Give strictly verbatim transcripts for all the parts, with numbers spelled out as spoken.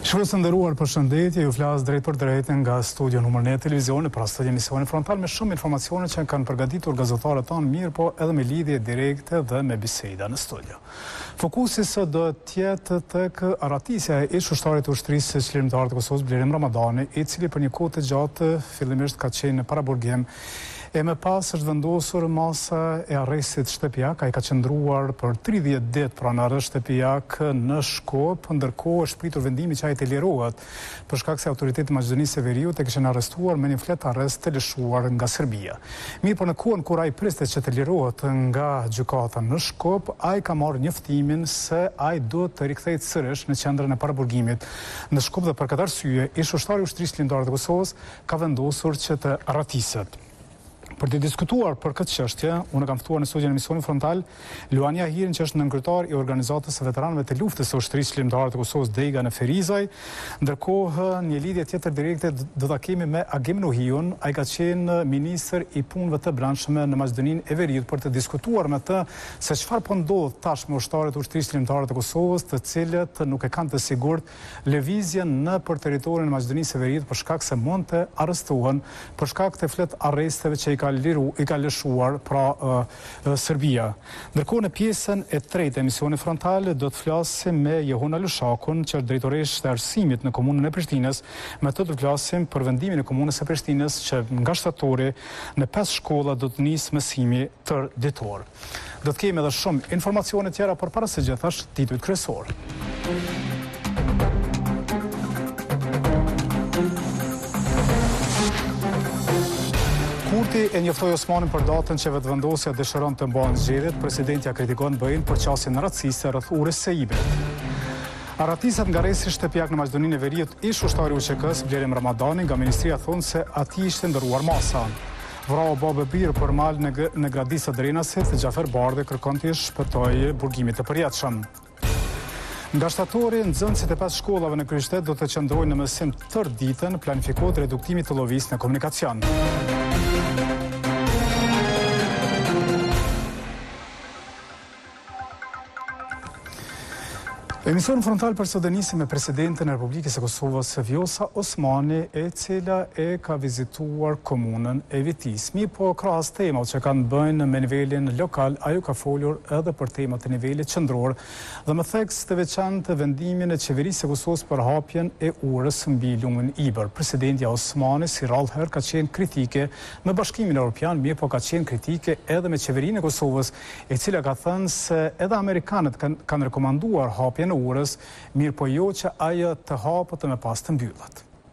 Shikues të nderuar, përshëndetje, ju flas drejt për drejt nga studio numër një televizioni për asaj emisioni frontal me shumë informacione që kanë përgatitur gazetarët tanë mirë, po edhe me lidhje direkte dhe me biseda në studio. Fokusi sot do të jetë tek aratisja e ish-ushtarit të ushtrisë çlirimtare të Kosovës Blerim Ramadani, i cili për një kohë të gjatë fillimisht ka qenë në paraburgim. E më pas është vendosur masa e arrestit shtëpiak, ai ka qëndruar për tridhjetë ditë pranë arrest shtëpiak në Shkop, ndërkohë është pritur vendimi që ai të lirohet për shkak se autoritetet e Maqedonisë së Veriut e kishin arrestuar me një flet arrest të lëshuar nga Serbia. Mirë, por në kohën kur ai priste që të lirohet nga gjykata në Shkop, ai ka marrë njoftimin se ai duhet të rikthehet sërish në qendrën e paraburgimit në Shkop dhe për këtë arsye ish-ushtari i ushtrisë çlirimtare të Kosovës ka vendosur që të ratiset. Për të diskutuar për këtë çështje, unë kam ftuar në studion e emisionit frontal Luania Hirin, që është nënkryetar i organizatës së veteranëve të luftës së ushtrisë çlirimtare të Kosovës Dejga në Ferizaj. Ndërkohë, një lidhje tjetër direkte do ta kemi me Agim Nuhiun, ai ka qenë ministër i punëve të brendshme në Maqedoninë e Veriut për të diskutuar me të se çfarë po ndodh tash me ushtarët e ushtrisë çlirimtare të Kosovës, të cilët nuk e kanë të sigurt lëvizjen në për territorin e Maqedonisë së Veriut për shkak se mund të arrestohen për shkak të flet arresteve që i ka liru, i ka lëshuar pra uh, uh, Serbia. Ndërkohë në pjesën e tretë e emisionit frontal do të flasim me Jehona Lushakun, që është drejtoresh të arsimit në komunën e Prishtinës. Me të do të flasim për vendimin e komunës së Prishtinës që nga shtatori në pesë shkolla do të nisë mësimi tërditor. Do të kemi edhe shumë informacione tjera, por para së gjithash titujt kryesor. Kurti e njoftoi Osmanin për datën që vetëvendosja dëshiron të mbajë zgjedhjet, presidenti ja kritikon B E-n për qasjen raciste rreth urës së Seibit. Aratisat nga arresti shtëpiak në Maqedoninë e Veriut ish-ushtari i U Q K-s Blerim Ramadani, nga ministria thonë se atij ishte ndëruar masa. Vrau babë birë për mal në, në gradisa Drenasit, Gjafer Bardhe kërkon të shpëtojë burgimit të përjetshëm. Nga shtatori, nxënësit e pesë shkollave në Krishtet do të qëndrojnë në mësim tërë ditën, planifikohet reduktimi të llovisë në komunikacion. Emision frontal për sot nisi me presidenten e Republikës së Kosovës Vjosa Osmani, e cila e ka vizituar komunën e Vitis. Mi po krahas temat që kanë bëjnë me nivelin lokal, ajo ka folur edhe për temat e nivelit qendror dhe më theks të veçantë vendimin e qeverisë së Kosovës për hapjen e urës mbi lumin Ibër. Presidenti Osmani si rallëherë ka qenë kritike me Bashkimin Evropian, mirë po ka qenë kritike edhe me qeverinë e Kosovës, e cila ka thënë se edhe amerikanët kanë, kanë rekomanduar hapjen e urës, mirë po jo që ajo të hapët e me pas të mbyllat.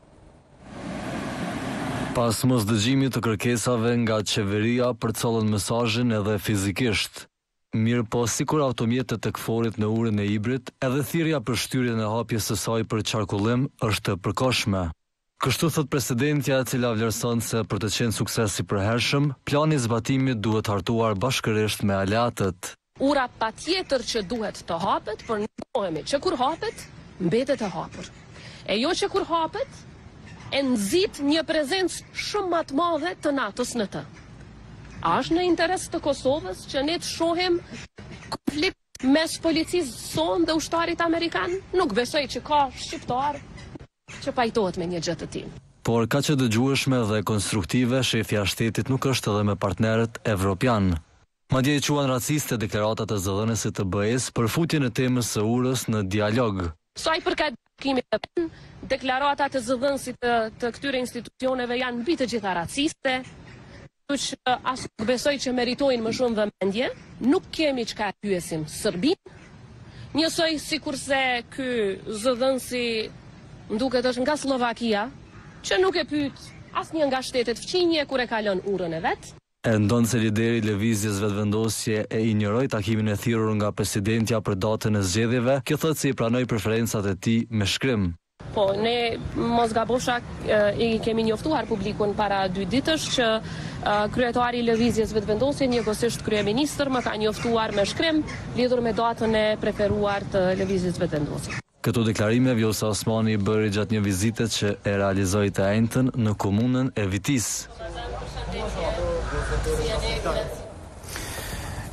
Pas mos dëgjimit të kërkesave nga qeveria përcollën mesazhin edhe fizikisht. Mirë po sikur automjetet të këforit në urën e Ibrit, edhe thirrja për shtyrjen e hapjes së saj për qarkullim është e përkohshme. Kështu thot presidentja, e cila vlerëson se për të qenë sukses i përhershëm, plani i zbatimit duhet hartuar bashkërisht me aleatët. Ura pa tjetër që duhet të hapet, për njohemi që kur hapet, mbetet e hapur. E jo që kur hapet, e nëzit një prezencë shumë më të madhe të natës në të. A është në interes të Kosovës që ne të shohim konflikt mes policisë sonë dhe ushtarit amerikan? Nuk besoj që ka shqiptar që pajtohet me një gjë të tillë. Por ka që dëgjueshme dhe konstruktive, shefja shtetit nuk është edhe me partnerët evropian. Madje i quan raciste deklaratat e zëdhënësit të B E-s për futjen e temës së urës në dialog. Sa i përket bashkimit të pen, deklaratat e zëdhënësit të, të këtyre institucioneve janë mbi të gjitha raciste, që as nuk besoj që meritojnë më shumë vëmendje, nuk kemi çka pyesim Serbinë, njësoj sikurse ky zëdhënësi nduket është nga Slovakia, që nuk e pyet asnjë nga shtetet fqinje kur e ka lënë urën e vet. E ndonë se lideri lëvizjes vetëvendosje e injoroi takimin e thirrur nga presidentja për datën e zgjedhjeve, kjo thotë se i pranoi preferencat e tij me shkrim. Po, ne mos gabosha i kemi njoftuar publikun para dy ditësh që kryetari i lëvizjes vetëvendosje, njëkohësisht kryeministër, më ka njoftuar me shkrim lidhur me datën e preferuar të lëvizjes vetëvendosje. Këto deklarime Vjosa Osmani i bëri gjatë një vizite që e realizoi të enjtën në komunën e Vitis.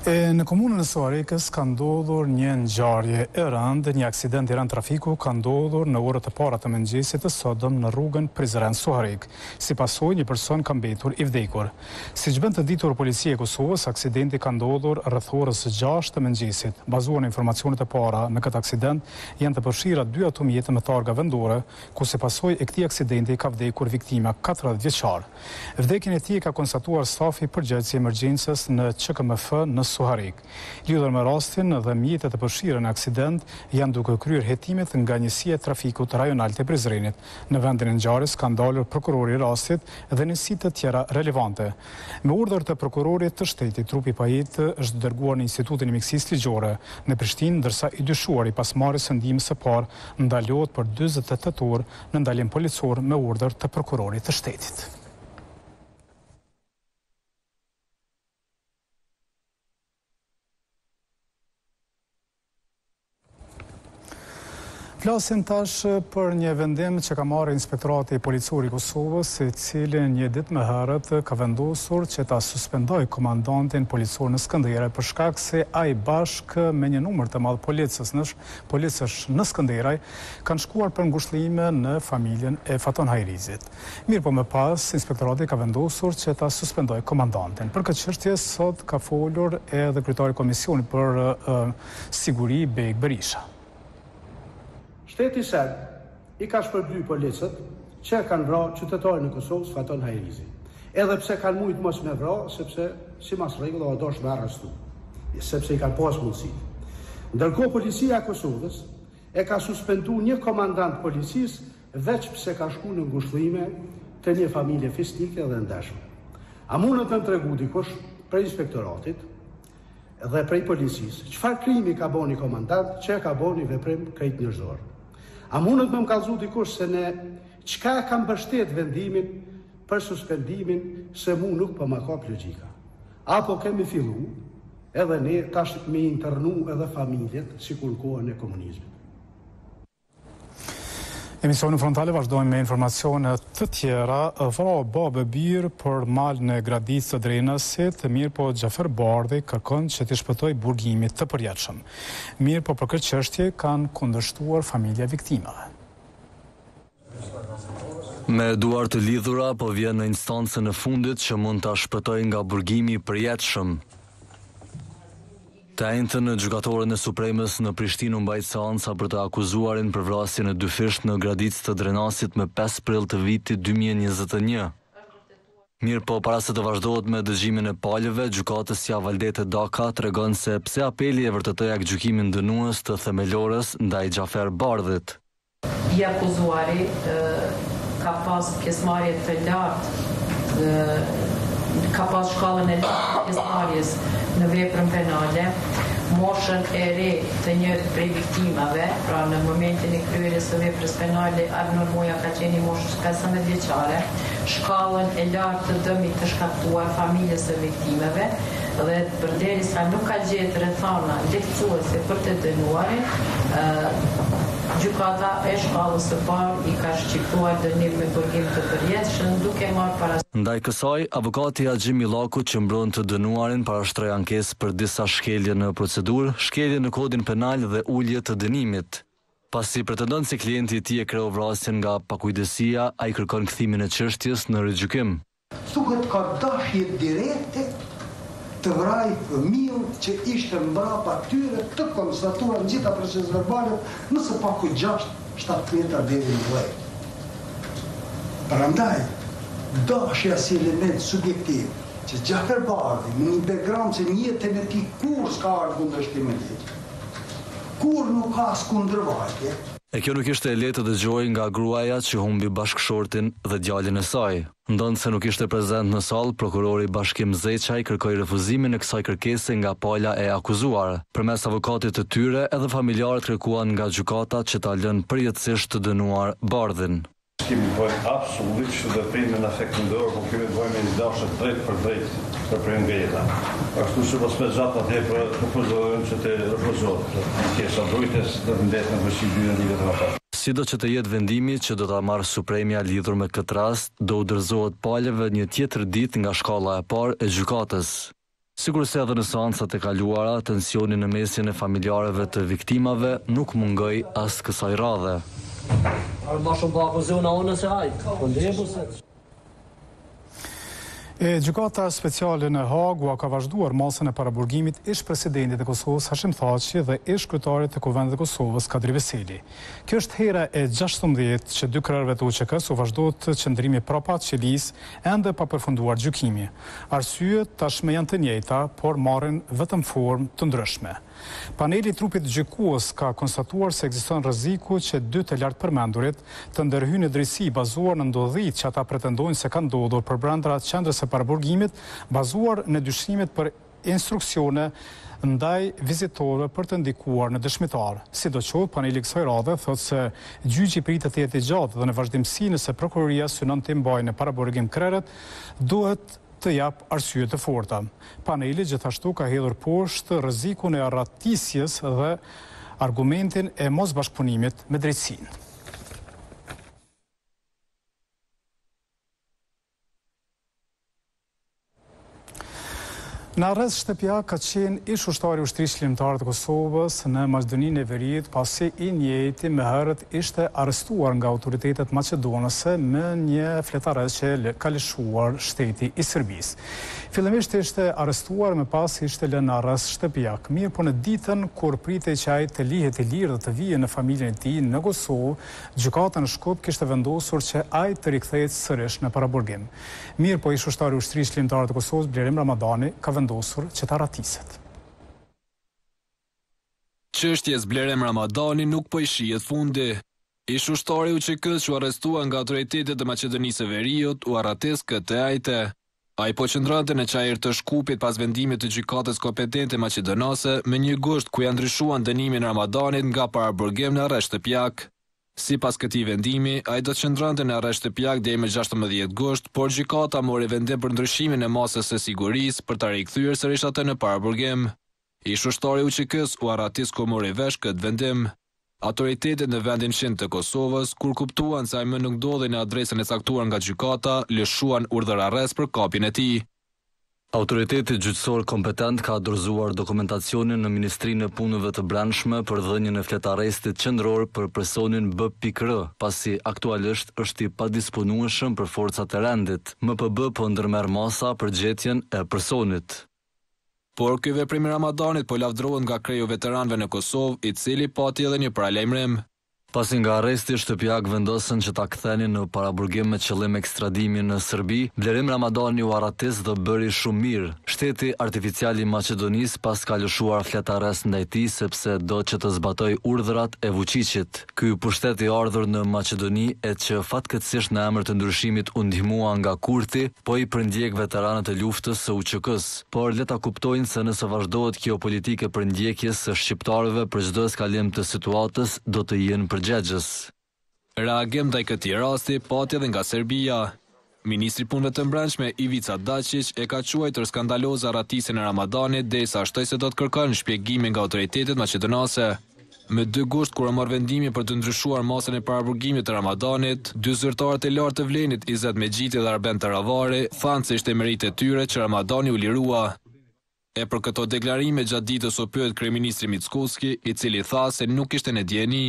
E në komunën e Soharikës ka ndodhur një ngjarje e rëndë, një aksident i rënd trafiku ka ndodhur në orët e para të mëngjesit të sotëm në rrugën Prizren Soharik. Si pasojë, një person ka mbetur i vdekur. Siç bën të ditur Policia e Kosovës, aksidenti ka ndodhur rreth orës së gjashtë të mëngjesit. Bazuar në informacionet e para, në këtë aksident janë të përfshira dy automjete me targa vendore, ku si pasojë e këtij aksidenti ka vdekur viktima katërdhjetë vjeçar. Vdekjen e tij ka konstatuar stafi i përgjegjësi emergjencës në Q K M F në Soharik. Lidhur me rastin dhe mjetet e përfshira në aksident janë duke kryer hetimet nga njësia e trafikut rajonal të Prizrenit. Në vendin e ngjarjes ka ndalur prokurori i rastit dhe njësi të tjera relevante. Me urdhër të prokurorit të shtetit, trupi i pajetë është dërguar në Institutin e Mjekësisë Ligjore në Prishtinë, ndërsa i dyshuari pas marrjes së ndihmës së parë ndalohet për dyzet e tetë orë në ndalim policor me urdhër të prokurorit të shtetit. Flasim tash për një vendim që ka marrë Inspektorati Policor i Kosovës, i cili një ditë më herët ka vendosur që ta suspendoj komandantin policor në Skënderaj për shkak se ai bashkë me një numër të madh policës në policësh në Skënderaj kanë shkuar për ngushëllime në familjen e Faton Hajrizit. Mirë po më pas, Inspektorati ka vendosur që ta suspendoj komandantin. Për këtë çështje sot ka folur edhe kryetari i Komisionit për uh, Siguri Beg Berisha. Shteti Serb i ka shpërbly policët që kanë vrarë qytetarin e Kosovës Faton Hajrizi. Edhe pse kanë mujt mos me vrarë, sepse si mas rregull do dosh me arrestu, sepse i kanë pas mundësi. Ndërkohë policia e Kosovës e ka suspenduar një komandant policisë veç pse ka shkuar në ngushëllime të një familje festike dhe ndeshme. A mundët të më tregu dikush prej inspektoratit dhe prej policisë çfarë krimi ka bënë komandant që ka bënë veprim krejt njerëzor? A mundët me më kallëzu dikush se ne çka ka mbështet vendimin për suspendimin se mu nuk po ma kap logjika? Apo kemi fillu edhe ne tash me internu edhe familjet sikur në kohën e komunizmit? Emisionin frontale vazhdojmë me informacione të tjera. Vra babë birë për malën e gradisë të Drenasit, mirë po Xhafer Bardhi kërkon që t'i shpëtoj burgimit të përjetshëm. Mirë po për këtë çështje kanë kundërshtuar familja viktimave. Me duar të lidhura po vjen në instancën e fundit që mund ta shpëtojë nga burgimi i përjetshëm. Të njëjtën në gjykatorën e Supremës në Prishtinë u mbajt seanca për të akuzuarin për vrasjen e dy fisht në gradicë të Drenasit me pesë prill të vitit dy mijë e njëzet e një. Mirë po, para se të vazhdohet me dëgjimin e palëve, gjykatësja Valdete Daka tregon se pse apeli e vërtetoi gjykimin dënues të themelores ndaj Xhafer Bardhit. I akuzuari ka pas pjesëmarrje të lartë, ka pas shkallën e lartë pjesëmarrjes në veprën penale, moshën e re të njërit prej viktimave, pra në momentin e kryerjes së veprës penale, Arnor Moja ka qenë i moshës pesëmbëdhjetë vjeçare, shkallën e lartë të dëmit të shkaktuar familjes së viktimeve, dhe përderisa nuk ka gjetë rrethana lehtësuese për të dënuarin, gjykata e shkallës së parë i ka shqiptuar dënim me burgim të përjetshëm duke marrë parasysh. Ndaj kësaj, avokati Axhi Millaku që mbron të dënuarin parashtroi ankesë për disa shkelje në procedurë, shkelje në kodin penal dhe ulje të dënimit. Pasi pretendon se klienti i tij e kreu vrasjen nga pakujdesia, ai kërkon kthimin e çështjes në rigjykim. Thuhet ka dashje direkte të vraj fëmijën që ishte mbrapa tyre të konstatuar në gjitha proces verbalet nëse paku gjashtë shtatë metra deri në vllej. Prandaj, dashja si element subjektiv që Xhafer Bardhi me një background që në jetën e tij kur s'ka ardhur kundërshtim me ligj. Kur nuk ka as kundërvajtje. E kjo nuk ishte e lehtë të dëgjojë nga gruaja që humbi bashkëshortin dhe djalin e saj. Ndonë se nuk ishte prezent në sallë, prokurori Bashkim Zeçaj kërkoi refuzimin e kësaj kërkese nga pala e akuzuar. Përmes avokatit të tyre, edhe familjarët kërkuan nga gjykata që ta lënë përjetësisht të dënuar Bardhin. Kemi bëjmë absolutisht që dhe prinë në efekt në dorë, po kemi bëjmë një dashët drejt për drejt për prinë nga jeta. Ashtu që pas me gjatë atë e për refuzohen që të refuzohet. Kesa drujtës dhe vendet në vëshqi dy në livet në parë. Sido që të jetë vendimi që do ta marrë Supremja lidhur me këtë rast, do udhëzohet palëve një tjetër ditë nga shkalla e parë e gjykatës. Sigurisht edhe në seancat e kaluara, tensioni në mesin e familjarëve të viktimave nuk mungoi as kësaj radhe. E gjykata speciale në Hag ua ka vazhduar masën e paraburgimit ish presidentit e Kosovës Hashim Thaçi dhe ish kryetarit të Kuvendit të Kosovës Kadri Veseli. Kjo është hera e gjashtëmbëdhjetë që dy krerëve të U Q K-s u vazhdojnë qëndrimi prapat qelisë ende pa përfunduar gjykimi. Arsyet tashmë janë të njëjta, por marrin vetëm formë të ndryshme. Paneli i trupit gjykues ka konstatuar se ekziston rreziku që dy të lartë përmendurit të ndërhyjnë në drejtësi bazuar në ndodhit që ata pretendojnë se kanë ndodhur përbrenda qendrës së paraburgimit, bazuar në dyshimet për instruksione ndaj vizitorëve për të ndikuar në dëshmitar. Sidoqoftë, paneli kësaj radhe thotë se gjyqi pritet të jetë i gjatë dhe në vazhdimsi nëse prokuroria synon të mbajë në paraburgim krerët, duhet të jap arsye të forta. Paneli gjithashtu ka hedhur poshtë rrezikun e arratisjes dhe argumentin e mosbashkëpunimit me drejtësinë. Në arrest Shtepjak ka qenë ish ushtari i ushtrisë shërbimtare të Kosovës në Maqedoninë e Veriut, pasi i njëjti më herët ishte arrestuar nga autoritetet maqedonëse me një fletarës që ka lëshuar shteti i Serbisë. Fillimisht ishte arrestuar, më pas ishte lënë në arrest Shtepjak. Mirë, po në ditën kur pritej që ai të lihet i lirë dhe të vijë në familjen e tij në Kosovë, gjykata në Shkup kishte vendosur që ai të rikthehet sërish në paraburgim. Mirë, po ish ushtari i ushtrisë shërbimtare të Kosovës Blerim Ramadani ka vendosur që ta ratiset. Çështjes Blerim Ramadani nuk po i shihet fundi. Ish ushtari i U Q K-s u arrestua nga autoritetet e Maqedonisë së Veriut u arrates këtë ajte. Ai po qëndronte në qajër të Shkupit pas vendimit të gjykatës kompetente maqedonase me një gusht ku ja ndryshuan dënimin Ramadanit nga paraburgim në arresht Shtepjak. Sipas këtij vendimi, ai do të qëndronte në arresht Shtepjak deri më gjashtëmbëdhjetë gusht, por gjykata mori vendim për ndryshimin e masës së sigurisë për ta rikthyer sërish atë në paraburgim. Ish ushtari i U Q K-s u arratis kur mori vesh këtë vendim. Autoritetet në vendin shin të Kosovës, kur kuptuan se ai më nuk ndodhej në adresën e caktuar nga gjykata, lëshuan urdhër arrest për kapjen e tij. Autoriteti gjyqësor kompetent ka dorëzuar dokumentacionin në Ministrinë e Punëve të Brendshme për dhënien e fletarrestit qendror për personin B R, pasi aktualisht është i padisponueshëm për forcat e rendit. M P B po ndërmerr masa për gjetjen e personit. Por ky veprim i Ramadanit po lavdërohet nga Kreju Veteranëve në Kosovë, i cili pati edhe një paralajmërim. Pasi nga arresti Shtepjak vendosën që ta kthenin në paraburgim me qëllim ekstradimi në Serbi, Blerim Ramadani u arratis dhe bëri shumë mirë. Shteti artificial i Maqedonisë pas ka lëshuar fletarrest ndaj tij sepse do që të zbatoj urdhrat e Vučićit. Ky pushtet i ardhur në Maqedoni e që fatkeqësisht në emër të ndryshimit u ndihmua nga Kurti, po i përndjek veteranët e luftës së U Q K-s. Por le ta kuptojnë se nëse vazhdohet kjo politike përndjekjes së shqiptarëve për çdo eskalim të situatës, do të jenë për Gjegjes. Reagim ndaj këtij rasti pati edhe nga Serbia. Ministri i Punëve të Brendshme Ivica Dačić e ka quajtur skandaloze arratisjen e Ramadanit derisa shtoi se do të kërkon shpjegime nga autoritetet maqedonase. Me dy gusht kur marr vendimin për të ndryshuar masën e paraburgimit të Ramadanit, dy zyrtarët e lartë të Vlenit, Izet Mexhiti dhe Arben Taravari, thanë se ishte meritë e tyre që Ramadani u lirua. E për këto deklarime gjatë ditës u pyet kryeministri Mickoski, i cili tha se nuk ishte në dieni.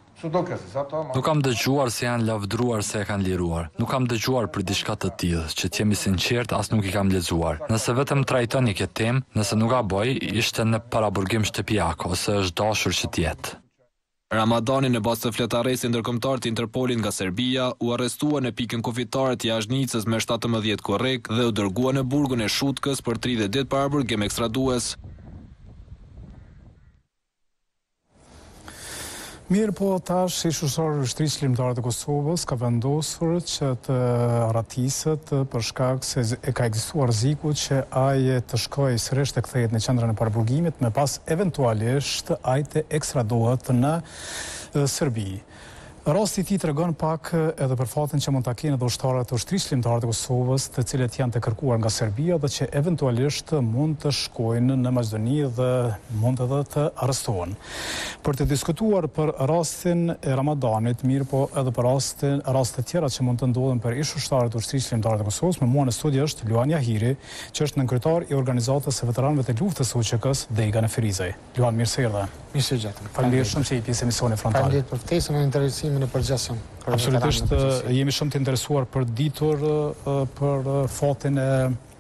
Nuk kam dëgjuar se janë lavdruar se e kanë liruar. Nuk kam dëgjuar për diçka të tillë, që të jemi sinqert, as nuk i kam lexuar. Nëse vetëm trajtoni këtë temë, nëse nuk gaboj, ishte në paraburgim Shtepjak ose është dashur që të jetë. Ramadani në bazë të fletarresit ndërkombëtar të Interpolit nga Serbia u arrestua në pikën kufitare të Jashtënicës me shtatëmbëdhjetë korrek dhe u dërgua në burgun e Shutkës për tridhjetë ditë paraburgim ekstradues. Mirë, po tash ish ushtari i ushtrisë shërbimtare të Kosovës ka vendosur që të ratiset për shkak se e ka ekzistuar rreziku që ai të shkojë sërish të kthehet në qendrën e paraburgimit, më pas eventualisht ai të ekstradohet në Serbi. Rasti i tij tregon pak edhe për fatin që mund ta kenë edhe ushtarët e ushtrisë shqiptare të Kosovës, të cilët janë të kërkuar nga Serbia dhe që eventualisht mund të shkojnë në Maqedoni dhe mund edhe të arrestohen. Për të diskutuar për rastin e Ramadanit, mirë po edhe për rastin raste tjera që mund të ndodhen për ish ushtarët e ushtrisë shqiptare të Kosovës, me mua në studio është Luan Jahiri, që është nënkrytar i organizatës së veteranëve të luftës së U Q K-s Dejga në Firizaj. Luan, mirë se erdhe. Mirë se gjetëm. Faleminderit shumë që i pjesë emisionin frontal. Faleminderit për ftesën e interesimin e përgjithshëm. Absolutisht, jemi shumë të interesuar për ditur për fatin e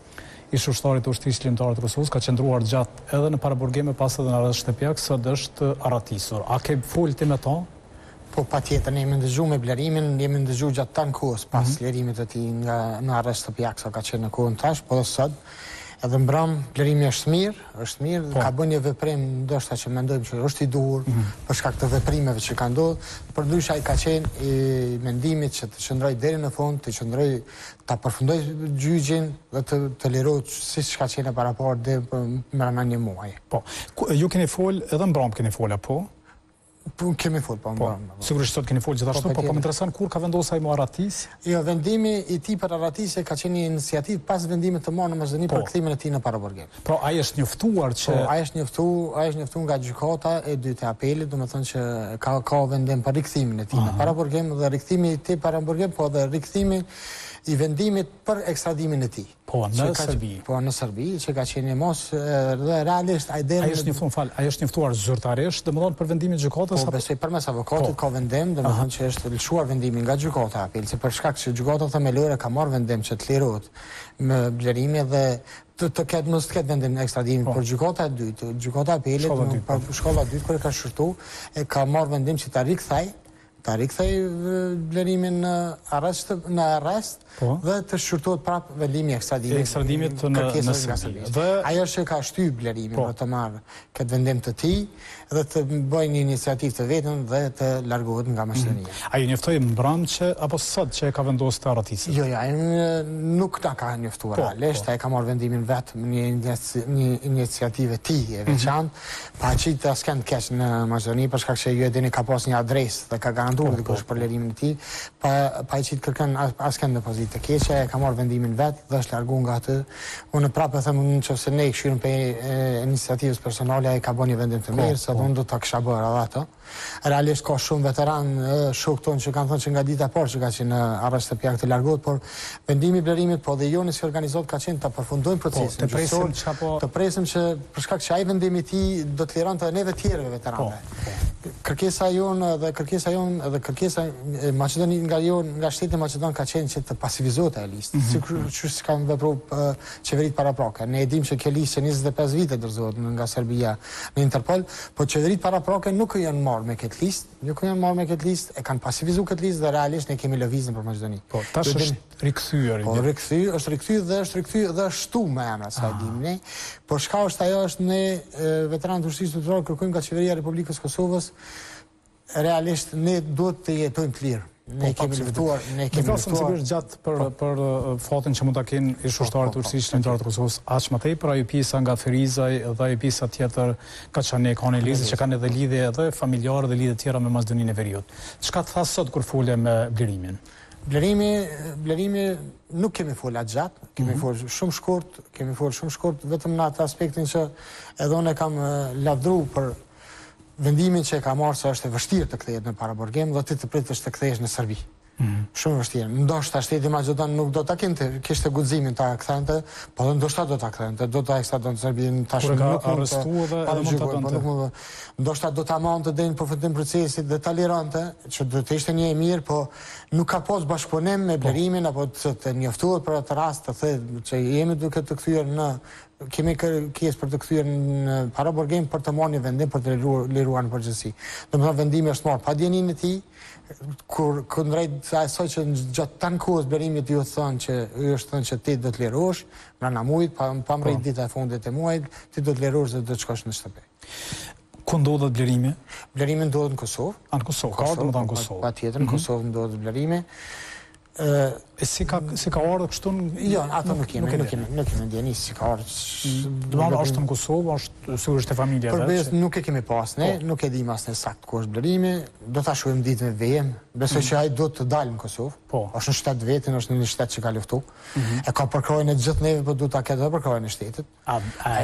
ish ushtarit të ushtrisë shqiptare të Kosovës, ka qëndruar gjatë edhe në paraburgime pas edhe në arrest shtëpiak, sot është arratisur. A ke folë ti me ta? Po patjetër, ne jemi ndëgju me blerimin, jemi ndëgju gjatë tanë kohës pas mm -hmm. lerimit të tij nga në arrest shtëpiak, sa ka qenë në kohën tash, po dhe sot. Edhe mbram, blerimi është mirë, është mirë, po. Ka bën një veprim ndoshta që mendojmë që është i duhur mm -hmm. për shkak të veprimeve që ka ndodhur, përndryshe ai ka qenë i mendimit që të qëndroj deri në fund, të qëndroj ta përfundoj gjyqin dhe të, të lirohet siç ka qenë para parë deri brenda një muaji. Po. Ju keni fol edhe mbram keni fol apo? Po kemi fol po mbram. Sigurisht sot keni fol gjithashtu, po po më intereson kur ka vendosur ai më arratis? Jo, vendimi i tij për arratisje ka qenë një iniciativë pas vendimit të marrë në Maqedoni për kthimin e tij në paraburgim. Po ai është njoftuar që Po ai është njoftuar, ai është njoftuar nga gjykata e dytë e apelit, domethënë që ka ka vendim për rikthimin e tij në paraburgim dhe rikthimi i tij paraburgim, po dhe rikthimi i vendimit për ekstradimin e tij. Po në Serbi. Po në Serbi, që ka qenë mos dhe realisht ai deri ai është njoftuar, fal, ai është njoftuar zyrtarisht, domethënë për vendimin e gjykatës. Po besoj përmes avokatit ka vendim, domethënë që është lëshuar vendimi nga gjykata e apelit, se për shkak se gjykata themelore ka marrë vendim që të lirohet me blerimi dhe të të ketë mos të ketë vendim ekstradimit, por gjykata e dytë, gjykata e apelit, për shkolla e dytë kur e ka shërtuar, e ka marrë vendim që ta rikthej ta rikthej blerimin në arrest, në arrest dhe të shqyrtohet prapë vendimi i ekstradimit. Ekstradimit në në Serbi. Dhe ajo që ka shtyr blerimin për të marrë këtë vendim të tij dhe të bëjë një iniciativë të vetën dhe të largohet nga Maqedonia. Ai njoftoi mbram që apo sot që e ka vendosur të arratisë? Jo, jo, ai nuk ta ka njoftuar realisht, ai ka marrë vendimin vetëm një një iniciativë të tij e veçantë, pa qitë askënd keq në Maqedoni për shkak se ju e dini ka pas një adresë dhe ka garantuar dikush për lerimin e tij, pa pa qitë kërkon askënd depozitë të keqe, e ka marrë vendimin vet dhe është larguar nga atë. Unë prapë them nëse ne i kshyrëm për iniciativës personale, ai ka bënë një vendim të mirë, sa unë do ta kisha bërë edhe atë. Realisht ka shumë veteran shok tonë që kanë thënë që nga dita e parë që ka qenë në arrest shtëpiak të largohet, por vendimi i blerimit po dhe joni si organizat ka qenë ta përfundojmë procesin. Të presim çapo të presim që për shkak që ai vendimi i tij do të lironte neve të tjerëve veteranëve. Kërkesa jonë dhe kërkesa jonë dhe kërkesa e Maqedonisë nga jonë, nga shteti maqedon ka qenë që të pasivizohet ai listë, sikur që kanë vepruar qeveritë paraprake. Ne e dimë që kjo listë njëzet e pesë vite dorëzohet nga Serbia në Interpol, por qeveritë paraprake nuk janë marrë me këtë listë, nuk janë marrë me këtë listë, e kanë pasivizuar këtë listë dhe realisht ne kemi lëvizën për Maqedoni. Po, tash është rikthyer. Po, rikthyer, është rikthyer dhe është rikthyer dhe është shtu me emra, sa e dimë ne. Por çka është ajo është ne veteranët e ushtrisë shqiptare kërkojmë nga qeveria e Republikës Kosovës, realisht ne duhet të jetojmë të lirë. Ne kemi luftuar, ne kemi luftuar sigurisht gjatë për për fatin që mund ta kenë ish ushtarët e ushtrisë shqiptare të Kosovës, aq më tepër ajo pjesa nga Firizaj dhe ajo pjesa tjetër Kaçanek, Hanelizi, që kanë edhe lidhje edhe familjare dhe lidhje tjera me Maqedoninë e Veriut. Çka tha sot kur folë me blerimin? Blerimi, blerimi nuk kemi folë atë gjatë, kemi folë shumë shkurt, kemi folë shumë shkurt vetëm në atë aspektin që edhe unë kam lavdruar për vendimin që e ka marrë se është e vështirë të kthehet në paraburgim dhe ti të pritësh të kthehesh në Serbi. Shumë vështirë. Ndoshta shteti maqedon nuk do ta kente, kishte guximin ta kthente, po ndoshta do ta kthente, do ta ekstradonte në Serbi tash nuk ka arrestuar dhe edhe mund ta bënte. Ndoshta do ta mante deri në përfundim procesit dhe ta lironte, që do të ishte një e mirë, po nuk ka pas bashkëpunim me blerimin apo të njoftuar për atë rast të thënë që jemi duke të kthyer në kemi kërkesë për të kthyer në paraburgim për të marrë një vendim për të liruar në përgjithësi. Domethënë vendimi është marrë pa dijenin e tij, kur kundrejt asaj që gjatë tanë kohës blerimit ju thonë që është thënë që ti do të lirohesh brenda muajit, pa pa mbrit dita e fundit e muajit, ti do të lirohesh dhe do të shkosh në shtëpi. Ku ndodhet blerimi? Blerimi ndodhet në Kosovë. Në Kosovë, ka domethënë në Kosovë. Patjetër në Kosovë ndodhet blerimi. E si ka si ka ardhur kështu? Jo, ato nuk kemi, nuk kemi, nuk kemi ndjeni si ka ardhur. Domethënë është në Kosovë, është sigurisht e familja vetë. Për nuk e kemi pas ne, nuk e dim asnjë sakt ku është blerimi, do ta shohim ditën e vejëm. Besoj që ai do të dalë në Kosovë. Po. Është në shtet vetën, është në një shtet që ka luftu. E ka përkrojën e gjithë neve, por duhet ta ketë edhe përkrojën e shtetit. A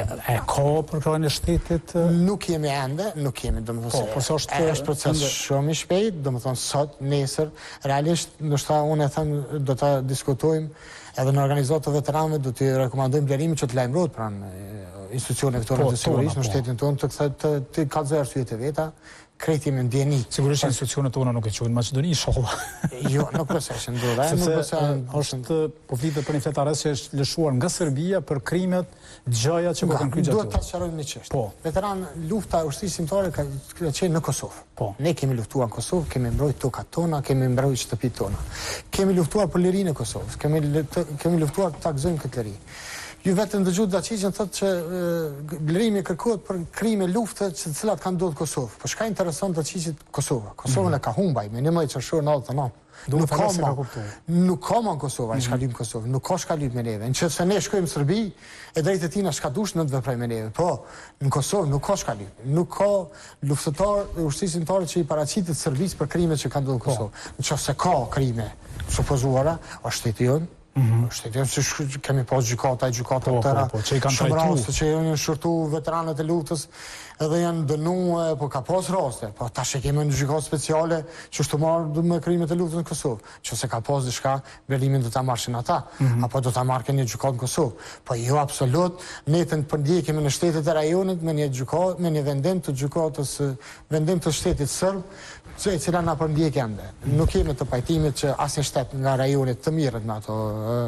e ka përkrojën e shtetit? Nuk jemi ende, nuk kemi, domethënë. Po, po është është proces shumë i shpejt, domethënë sot, nesër, realisht, ndoshta unë e them do ta diskutojmë edhe në organizatë të veteranëve, do t'i rekomandojmë blerimin që të lajmërohet pranë institucioneve këto të sigurisë në shtetin tonë të të të kallëzoj arsyet e veta, krejt jemi ndjeni. Sigurisht institucionet tona nuk e quajnë Maqedoni, inshallah. Jo, nuk besoj se ndodha, nuk besoj. Është po flitet për një fletares që është lëshuar nga Serbia për krimet, gjëja që po kanë kryer gjatë. Duhet ta sqarojmë një çështje. Po. Veteran lufta e ushtrisë shqiptare ka qenë në Kosovë. Po. Ne kemi luftuar në Kosovë, kemi mbrojtur tokat tona, kemi mbrojtur shtëpitë tona. Kemi luftuar për lirinë e Kosovës, kemi kemi luftuar ta gëzojmë këtë liri. Ju vetëm dëgjuat Daçiçën thotë që blerimi kërkohet për krime lufte që të cilat kanë ndodhur në Kosovë. Po çka intereson Daçiçit Kosova? Kosova e ka humbaj me njëmbëdhjetë qershor nëntëdhjetë e nëntë. Nuk ka më kuptuar. Nuk ka më në Kosovë, ai shkalim Kosovë, nuk ka shkalim me neve. Nëse ne shkojmë në Serbi, e drejtë e tina shka dush në të veproj me neve. Po, në Kosovë nuk ka shkalim. Nuk ka luftëtar, ushtrisë shqiptare që i paraqitet Serbisë për krimet që kanë ndodhur në Kosovë. Nëse ka krime supozuara, është shteti jonë. Shteti jonë që kemi pas gjykata e gjykata të tëra. Shumë raste që janë shërtu veteranët e luftës edhe janë dënuar, po ka pas raste. Po tash e kemi në gjykatë speciale që është të marrë me krimet e luftës në Kosovë. Nëse ka pas diçka, blerimin do ta marrshin ata, apo do ta marrë një gjykatë në Kosovë. Po jo absolut, ne të përndjekemi në shtetet e rajonit me një gjykatë, me një vendim të gjykatës, vendim të shtetit serb, që e cila na përndjek ende. Nuk kemi të pajtimit që asnjë shtet nga rajonit të mirët me ato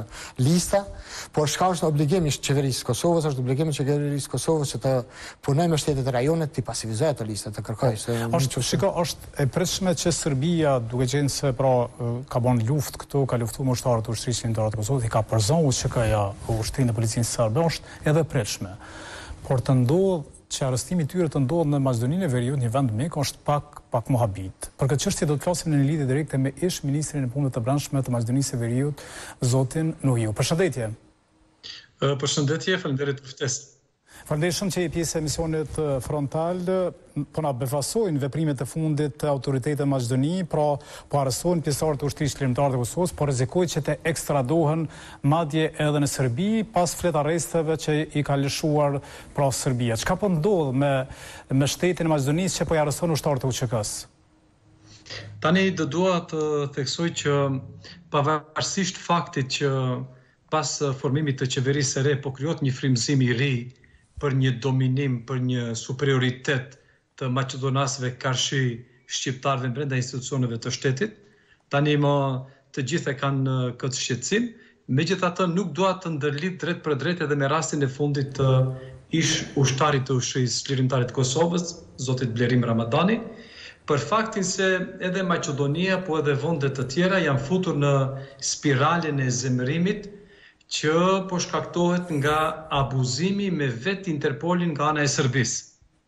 lista, por shka është obligimi i qeverisë Kosovës, është obligimi i qeverisë Kosovës që të punojë me shtetet e rajonit të pasivizojë ato lista, të kërkojë. Është shiko, është e pritshme që Serbia, duke qenë se pra ka bën luftë këtu, ka luftuar me ushtarët e ushtrisë shqiptare të Kosovës, i ka përzonur që ka ja ushtrinë e policinë serbe, është edhe e pritshme. Por të ndodhë që arrestimi i tyre të ndodhë në Maqedoninë e Veriut, një vend mik, është pak pak mohabit. Për këtë çështje do të flasim në një lidhje direkte me ish ministrin e punëve të brendshme të Maqedonisë së Veriut, zotin Nuhiu. Përshëndetje. Përshëndetje, faleminderit për ftesën. Faleminderit shumë që je pjesë e misionit frontal, po na befasojnë veprimet e fundit të autoritetet në Maqedoni, pra po arrestojnë pjesëtarët e ushtrisë shqiptare të Kosovës, po rrezikojnë që të ekstradohen madje edhe në Serbi pas flet arresteve që i ka lëshuar pra Serbia. Çka po ndodh me me shtetin e Maqedonisë që po i arrestojnë ushtarët e U Q K-s? Tani do dua të theksoj që pavarësisht faktit që pas formimit të qeverisë së re po krijohet një frymëzim i ri për një dominim, për një superioritet të maqedonasëve karshi shqiptarëve brenda institucioneve të shtetit. Tani më të gjithë e kanë këtë shqetësim, megjithatë nuk dua të ndërlidh drejt për drejt edhe me rastin e fundit të ish ushtarit të ushtrisë lirimtare të Kosovës, zotit Blerim Ramadani, për faktin se edhe Maqedonia, po edhe vende të tjera janë futur në spiralen e zemërimit që po shkaktohet nga abuzimi me vetë Interpolin nga ana e Serbisë.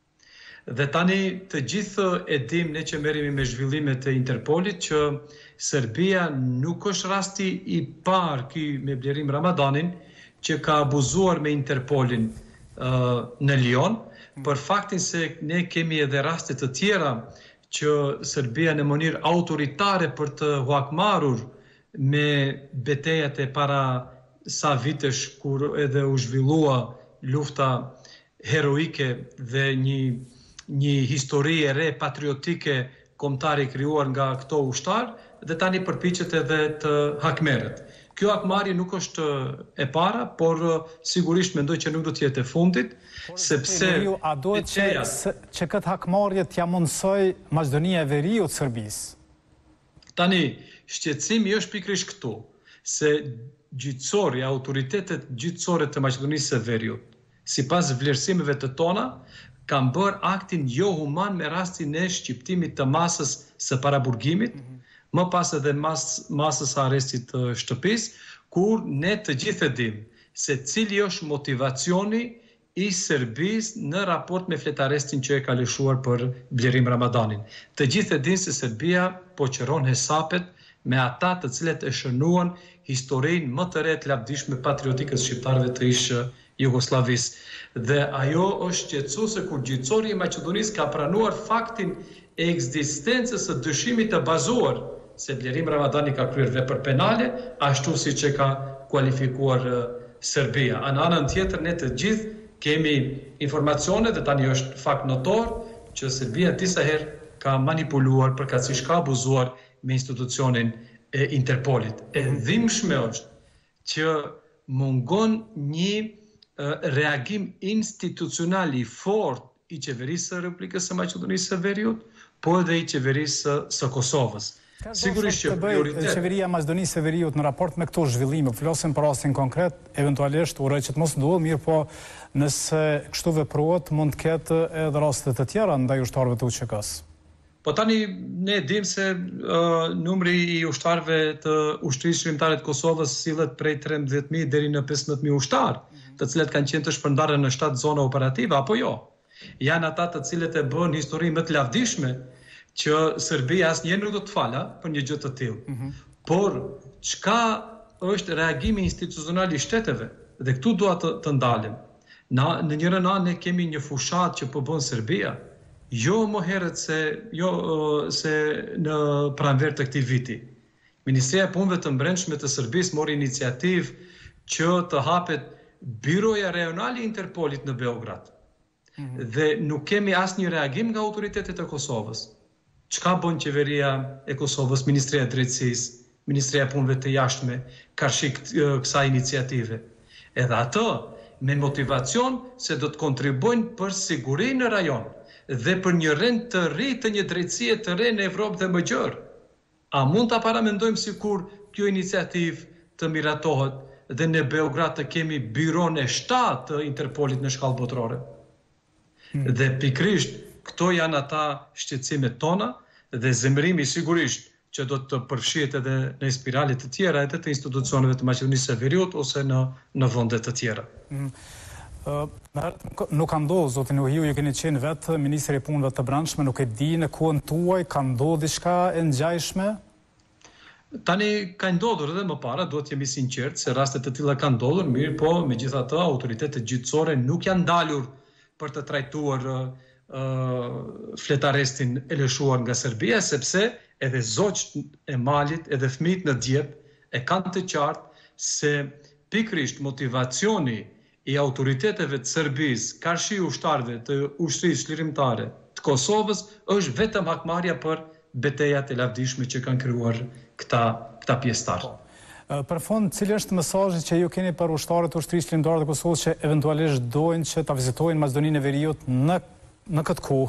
Dhe tani të gjithë e dim ne që merremi me zhvillimet e Interpolit që Serbia nuk është rasti i parë ky me Blerim Ramadanin që ka abuzuar me Interpolin uh, në Lion, për faktin se ne kemi edhe raste të tjera që Serbia në mënyrë autoritare për të huakmarrur me betejat e para sa vitesh kur edhe u zhvillua lufta heroike dhe një, një histori e re patriotike kombëtare krijuar nga këto ushtar, dhe tani përpiqet edhe të hakmerret. Kjo hakmarrje nuk është e para, por sigurisht mendoj që nuk do të jetë e fundit, sepse a duhet që, që këtë hakmarrje t'ja mundsoj Maqedonia e Veriut Serbisë? Tani, shqetësimi është pikërisht këtu, se gjyqësori, autoritetet gjyqësore të Maqedonisë së Veriut, sipas vlerësimeve të tona, kanë bërë aktin jo human me rastin e shqiptimit të masës së paraburgimit, mm -hmm. më pas edhe mas, masës arrestit të shtëpisë, kur ne të gjithë e dim se cili është motivacioni i Serbisë në raport me fletarrestin që e ka lëshuar për Blerim Ramadanin. Të gjithë e din se Serbia po qëron hesapet me ata të cilët e shënuan historinë më të re të lavdishme patriotikës shqiptarëve të ish Jugosllavisë. Dhe ajo është qetësuese kur gjyqësori i Maqedonisë ka pranuar faktin e ekzistencës së dëshimit të bazuar se Blerim Ramadani ka kryer vepër penale, ashtu siç e ka kualifikuar Serbia. Në anën tjetër, ne të gjithë kemi informacione dhe tani është fakt notor që Serbia disa herë ka manipuluar, përkatësisht ka abuzuar me institucionin e Interpolit. E dhimbshme është që mungon një reagim institucional i fortë i qeverisë së Republikës së Maqedonisë së Veriut, po edhe i qeverisë së Kosovës. Sigurisht që prioritet qeveria e Maqedonisë së Veriut në raport me këto zhvillime, flasim për rastin konkret, eventualisht uroj që të mos ndodhë, mirë po nëse kështu veprohet mund të ketë edhe raste të tjera ndaj ushtarëve të U Q K-s. Po tani ne dim se uh, numri i ushtarëve të ushtrisë shërimtare të Kosovës sillet prej trembëdhjetë mijë deri në pesëmbëdhjetë mijë ushtar, të cilët kanë qenë të shpërndarë në shtatë zona operative apo jo. Janë ata të cilët e bën historinë më të lavdishme që Serbia asnjëherë nuk do të fala për një gjë të tillë. Mm -hmm. Por çka është reagimi institucional i shteteve? Dhe këtu dua të, të ndalim. Na, në njërin anë ne kemi një fushat që po bën Serbia, jo më herët se jo se në pranverë të këtij viti. Ministria e Punëve të Brendshme të Serbisë mori iniciativë që të hapet Biroja Rajonale e Interpolit në Beograd. Mm -hmm. Dhe nuk kemi asnjë reagim nga autoritetet e Kosovës. Çka bën qeveria e Kosovës, Ministria e Drejtësisë, Ministria e Punëve të Jashtme, karshi kësaj iniciative? Edhe ato me motivacion se do të kontribuojnë për sigurinë në rajon dhe për një rend të ri të një drejtësie të re në Evropë dhe më gjerë. A mund ta paramendojmë sikur kjo iniciativë të miratohet dhe në Beograd të kemi biron e shtatë të Interpolit në shkallë botërore? Hmm. Dhe pikrisht këto janë ata shqetësimet tona dhe zemërimi sigurisht që do të përfshihet edhe në spiralet të tjera edhe të institucioneve të Maqedonisë së Veriut ose në në vende të tjera. Mm. Uh, nuk ka ndodhur, zotin Uhiu, ju keni qenë vetë ministri i Punëve të Brendshme, nuk e di në kohën tuaj ka ndodhur diçka e ngjajshme? Tani ka ndodhur edhe më para, duhet jemi sinqert se raste të tilla kanë ndodhur, mirë po megjithatë autoritetet gjyqësore nuk janë dalur për të trajtuar uh, uh, fletarestin e lëshuar nga Serbia, sepse edhe zogjt e malit, edhe fëmijët në Djep e kanë të qartë se pikrisht motivacioni i autoriteteve të Serbisë, karshi ushtarëve të ushtrisë çlirimtare të Kosovës është vetëm hakmarrja për betejat e lavdishme që kanë krijuar këta këta pjesëtarë. Për fond, cili është mesazhi që ju keni për ushtarët e ushtrisë çlirimtare të Kosovës që eventualisht dojnë që ta vizitojnë Maqedoninë e Veriut në në këtë kohë?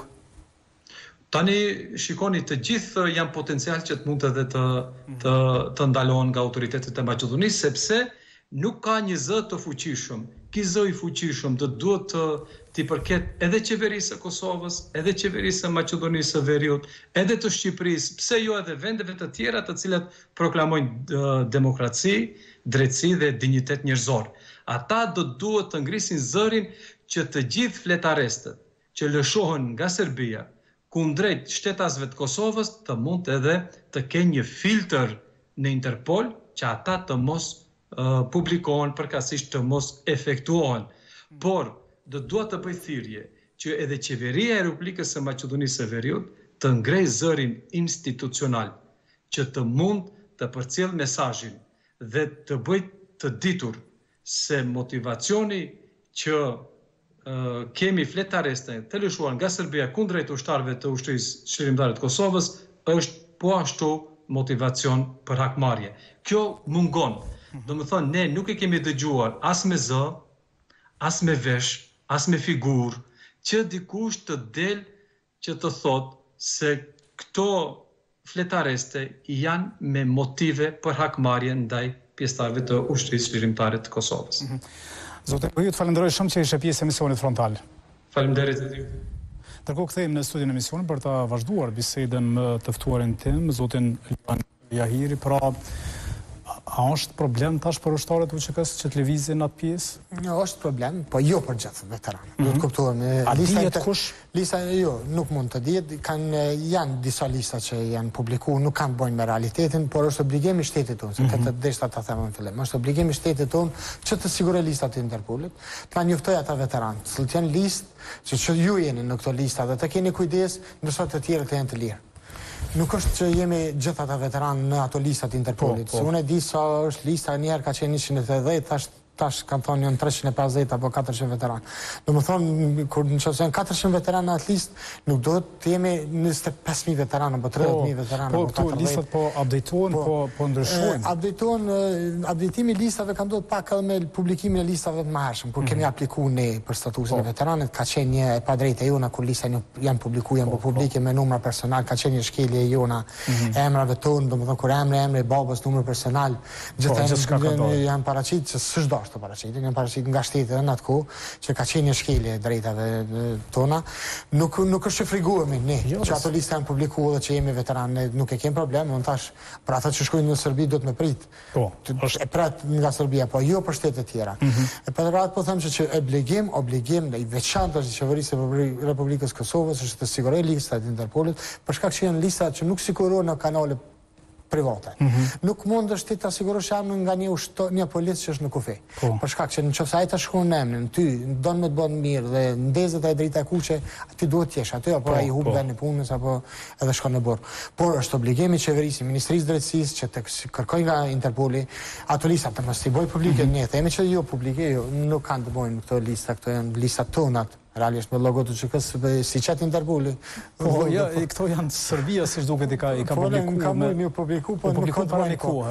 Tani shikoni, të gjithë janë potencial që të mund edhe të të, të ndalohen nga autoritetet e Maqedonisë, sepse nuk ka një zë të fuqishëm. Ky zë i fuqishëm do duhet të t'i përket edhe qeverisë së Kosovës, edhe qeverisë së Maqedonisë së Veriut, edhe të Shqipërisë, pse jo edhe vendeve të tjera të cilat proklamojnë demokraci, drejtësi dhe dinjitet njerëzor. Ata do duhet të ngrisin zërin që të gjithë fletarestet që lëshohen nga Serbia kundrejt shtetasve të Kosovës të mund edhe të kenë një filtr në Interpol që ata të mos uh, publikohen, përkatësisht të mos efektuohen. Por do duhet të bëj thirrje që edhe qeveria e Republikës së Maqedonisë së Veriut të ngrej zërin institucional që të mund të përcjell mesazhin dhe të bëj të ditur se motivacioni që Uh, kemi fletareste të lëshuar nga Serbia kundrejt ushtarëve të ushtrisë çlirimtare të Kosovës është po ashtu motivacion për hakmarrje. Kjo mungon. Do të thonë, ne nuk e kemi dëgjuar as me zë, as me vesh, as me figurë, që dikush të del që të thotë se këto fletareste janë me motive për hakmarrje ndaj pjesëtarëve të ushtrisë çlirimtare të Kosovës. Mm-hmm. Zote Uhiu, të falenderoj shumë që ishe pjesë e emisionit frontal. Faleminderit e ty. Ndërkohë kthehemi në studion e emisionit për ta vazhduar bisedën më të ftuarin tim, zotin Elvan Jahiri. Pra, A është problem tash për ushtarët U Q K-s që të lëvizin atë pjesë? Jo, është problem, po jo për gjithë veteranë. Do të kuptohemi. A dihet kush? Lista jo, nuk mund të dihet, kanë janë disa lista që janë publikuar, nuk kanë bojnë me realitetin, por është obligim i shtetit tonë, se këtë deshta ta them në fillim. Është obligim i shtetit tonë që të sigurojë listat e Interpolit, të njoftoj ata veteranë, që të janë listë, që, që ju jeni në këto lista dhe të keni kujdes, ndërsa të tjerët të janë të lirë. Nuk është që jemi gjithë ata veteranë në ato listat Interpolit. Se unë e di sa është lista njerë ka qenë njëqind e dhjetë, tash tash kanë thonë janë treqind e pesëdhjetë apo katërqind veteranë. Do më thonë, kur në qëse janë katërqind veteranë në atë listë, nuk do të jemi njëzet e pesë mijë veteranë, apo tridhjetë mijë veteranë. Po, këtu listat po updatohen, po, po ndryshojnë. Updatohen, updatimi listave ka ndodhur pak edhe me publikimin e listave të mëhershëm, kur kemi aplikuar ne për statusin e veteranit, ka qenë një e padrejtë e jona kur lista janë publikuar, janë publike me numra personal, ka qenë një shkelje e jona, emrave tonë, do më thonë kur emri, emri babës, numër personal, gjithë janë paraqitur që s'është të paraqitur, janë paraqitur nga shteti edhe në atë kohë që ka qenë një shkelje e drejtave tona. Nuk nuk është që friguemi ne, që ato lista janë publikuar dhe që jemi veteranë, nuk e kemi problem, unë thash, për ata që shkojnë në Serbi do të më prit. Po, e pret nga Serbia, po jo për shtete tjera. E për radhë po them që që obligim, obligim dhe i veçantë është qeverisë e Republikës Kosovës është të sigurojë listat e Interpolit, për shkak që janë lista që nuk sigurohen në kanale private. Nuk mund është ti të sigurosh emrin nga një ushto, një policë që është në kufi. Për shkak që nëse ai ta shkruan emrin, ty don më të bën mirë dhe ndezet ai drejta kuqe, ti duhet të jesh aty apo ai humb vendin e punës apo edhe shkon në burg. Por është obligimi i qeverisë, Ministrisë Drejtësisë që të kërkojë nga Interpoli ato lista të mos i bëj publike, ne themi që jo publike, jo, nuk kanë të bëjnë këto lista, këto janë listat tona. Realisht me logo të U Q K-s si qatë Interpoli. Po, ja, këto janë Serbia, si shduket i ka publiku. Ka më publiku, po nuk kanë para një kohë.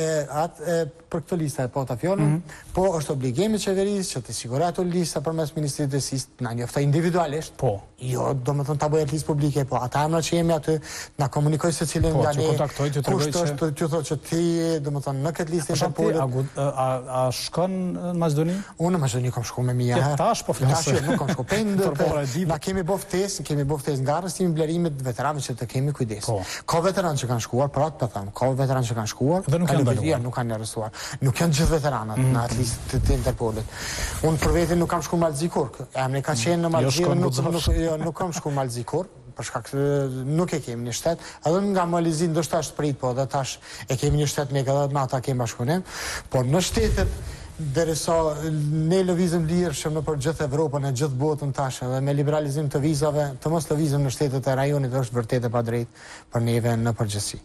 Për këtë lista e po ta fjalën, po është obligimi i qeverisë që të sigurojë ato lista përmes Ministrisë të Drejtësisë, na njoftoj individualisht. Po. Jo, domethënë ta bëjë listë publike, po ata emra që jemi aty, na komunikoj se cilën nga ne. Po, kontaktoj të tregoj që është të thotë që ti, domethënë në këtë listë të Interpolit. A shkon në Maqedoni? Unë në Maqedoni kam shkuar me mia herë. Tash po flas. Tash nuk kam shkuar. Na kemi bë ftesë, kemi bë ftesë nga arrestimi mblerimit veteranëve që të kemi kujdes. Ka veteranë që kanë shkuar, për atë po them, ka veteranë që kanë shkuar, dhe nuk kanë ndaluar, nuk kanë arrestuar. Nuk janë gjithë veteranët në atë listë të Interpolit. Unë për veten nuk kam shkuar në Malzi Kurk. Emri ka qenë në Malzi, nuk jo, nuk kam shkuar në Malzi Kurk. Për shkak se nuk e kemi një shtet, edhe nga Malizi ndoshta është prit, po edhe tash e kemi një shtet me edhe me ata kemi bashkëpunim, por në shtetet derisa ne lëvizim lirshëm në për gjithë Evropën e gjithë botën tash edhe me liberalizim të vizave, të mos lëvizim në shtetet e rajonit është vërtet e padrejtë për neve në përgjithësi.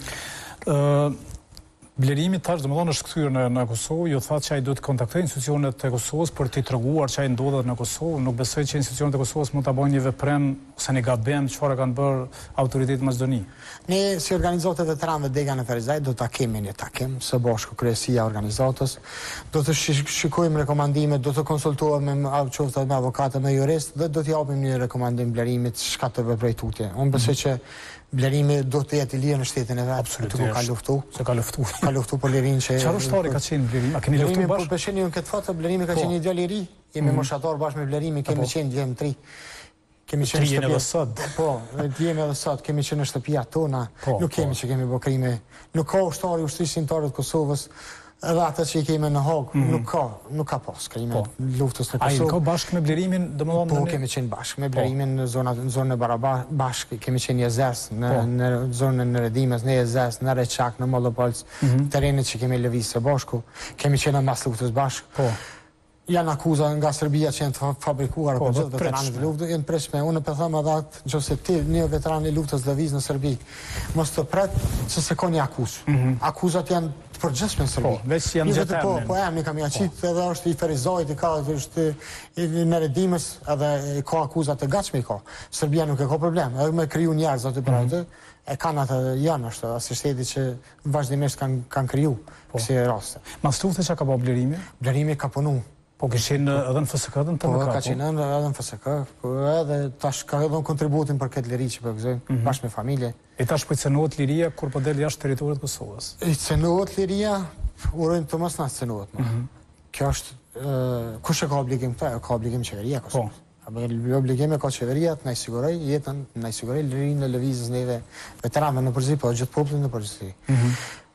Blerimi tash domethënë është kthyer në në Kosovë, ju thatë që ai duhet të kontaktojë institucionet e Kosovës për t'i treguar çfarë ndodhet në Kosovë. Nuk besoj që institucionet e Kosovës mund ta bëjnë një veprim ose një gabim çfarë kanë bërë autoritetet Maqedoni. Ne si organizatë veteranëve Dega në Ferizaj do ta kemi një takim së bashku kryesia e organizatës. Do të shikojmë rekomandimet, do të konsultohemi me qoftë me avokatë, me jurist dhe do t'i japim një rekomandim blerimit çka të veprojë tutje. Unë besoj që blerimi do të jetë i lirë në shtetin e vet. Absolutisht. Ka luftu. Se ka luftu. Ka luftu për lirin që... Çfarë ushtari ka qenë blerimi? A keni luftu bashkë? Për sheni unë këtë fatë, blerimi ka qenë një djalë i ri. Jemi moshatar bashkë me blerimi, kemi qenë djemë tri. Kemi qenë në shtëpia. Sot. Po, jemi edhe sot, kemi qenë në shtëpia tona. Nuk kemi që kemi bë krime. Nuk ka ushtari ushtrisë të Kosovës. Edhe ata që i kemi në Hog, nuk ka, nuk ka pas krime luftës në Kosovë. A i ka bashkë me blerimin, domethënë? Po, kemi qenë bashkë me blerimin në zonën e Barabash, bashkë, kemi qenë Jezers, në zonën e Redimes, në Jezers, në Reçak, në Mollopolc, terenit që kemi lëvizë së bashku, kemi qenë mas luftës bashkë. Janë akuza nga Serbia që janë të fabrikuar për gjithë veteranët e luftës, janë pritshme. Unë po them edhe atë, nëse ti një veteran i luftës lëviz në Serbi, mos të pret se se ka një akuzë. Akuzat janë të përgjithshme në Serbi. Po, veç janë gjetë emrin. Po, po emri kam ia qit, edhe është i Ferizajit, i ka është i në Redimës, edhe ka akuza të gatshme i ka. Serbia nuk e ka problem, edhe me kriju njerëz aty për atë. E kanë atë janë është asi shteti që vazhdimisht kanë kanë kriju kësi raste. Mas lufte çka ka bë blerimi? Blerimi ka punu. Po kishin edhe në F S K-n të Po, ka qenë edhe në F S K, po edhe tash ka edhe kontributin për këtë liri që po gëzojmë, bashkë me familje. E tash po i cënohet liria kur po del jashtë territorit të Kosovës? I cënohet liria, urojmë të mos na cënohet më. Kjo është, kush e ka obligim këta? Ka obligim qeveria Kosovës. Obligime ka qeveria të na i siguroj jetën, na i siguroj lirinë në lëvizjes neve veteranëve në përgjithësi, po gjithë popullin në përgjithësi.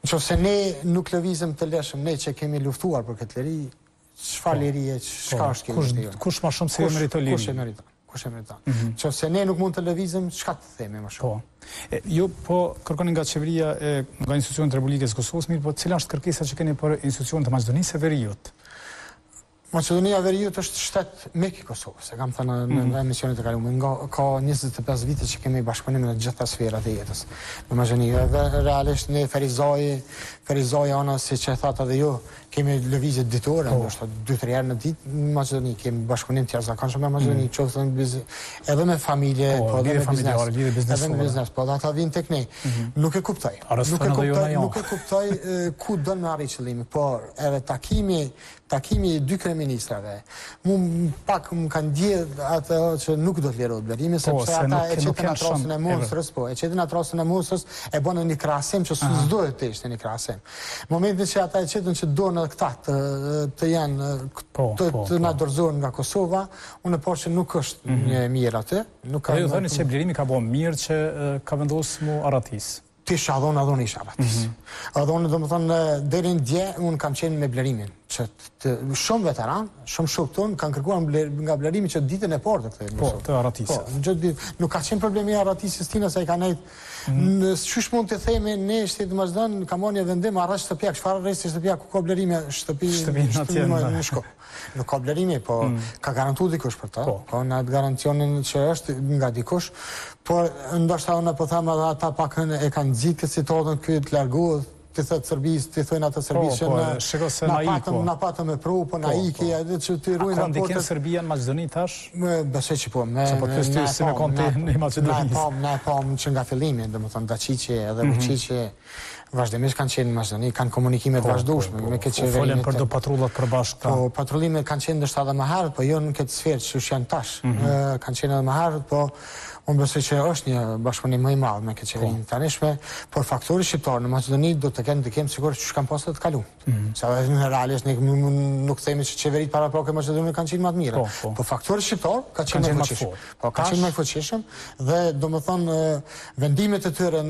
Nëse ne nuk lëvizëm të leshëm, ne që kemi luftuar për këtë liri, çfarë lirie, çka është kjo? Kush më shumë se e meriton liri? Kush e meriton? Kush e meriton? Nëse ne nuk mund të lëvizëm, çka të themi më shumë? Po. Ju po kërkoni nga qeveria e nga institucionet e Republikës Kosovës, mirë, po cila është kërkesa që keni për institucionet e Maqedonisë së Veriut? Maqedonia e Veriut është shtet mik i Kosovës, e kam thënë në emisionet e kaluara. Ka njëzet e pesë vite që kemi bashkëpunim në të gjitha sferat e jetës në Maqedoni. Dhe realisht ne Ferizoj, Ferizoj ana siç e thatë edhe ju, kemi lëvizje ditore, ndoshta dy tre herë në ditë në Maqedoni, kemi bashkëpunim të jashtëzakonshëm me Maqedoni, qoftë edhe me familje, po edhe me biznes, edhe me biznes, po ata vinë tek ne. Nuk e kuptoj. Nuk e kuptoj, nuk e kuptoj ku do të arrijë qëllimin, por edhe takimi takimi i dy kryeministrave. Mu pak më kanë ndjedh atë që nuk do të lirohet blerimi, sepse ata e qetën atë rastin e monstrës, po, e qetën atë rastin e monstrës, e bën një krahasim që s'duhet të ishte një krahasim. Momentin që ata e qetën që do në këta të, të janë të na dorëzohen nga Kosova, unë po që nuk është një mirë atë. Nuk ka. Ju thoni se blerimi ka bën mirë që ka vendosur mu Aratis. Ti shadhon adhon isha Aratis. Adhon do të thonë deri në dje unë kam qenë me blerimin. Që shumë veteran, shumë shok tonë kanë kërkuar nga blerimi që ditën e parë të kthehej. Po, të Aratisit. Po, gjithë ditë nuk ka qenë problemi i Aratisit tina se ai kanë Në çysh mund të themi ne shteti Maqedon ka marrë një vendim arresh shtëpia, çfarë arresti shtëpia ku ka blerime shtëpi në shkollë. Nuk ka blerime, po ka garantuar dikush për ta. Po na garancionin që është nga dikush, por ndoshta unë po them edhe ata pak e kanë nxitë situatën këtu të largohet. Të thëtë Serbisë, të thënë atë Serbisë që na patëm e pru, po na iki, edhe që të ruajnë raportet. A ka ndikim Serbia në Maqedoni tash? Besoj që po. Se po të styrë si me konti në Maqedonisë. Ne pom që nga fillimi, dhe më thonë Daciqe edhe Vučiće, vazhdimisht kanë qenë në Maqedoni, kanë komunikime të vazhdueshme me këtë qeveri. Folën për do patrullat përbashkë. Po patrullimet kanë qenë ndoshta edhe më herët, po jo në këtë sferë që janë tash. Kanë qenë edhe më herët, po unë besoj që është një bashkëpunim më i madh me këtë qeverinë të tanishme, por faktori shqiptar në Maqedoni do të kenë ndikim sigurisht që kanë pasur të kaluar. Sa në realisht ne nuk themi që qeveritë paraprake të Maqedonisë kanë qenë më të mira, por faktori shqiptar ka qenë më i fuqishëm. Po ka qenë më i fuqishëm dhe domethënë vendimet e tyre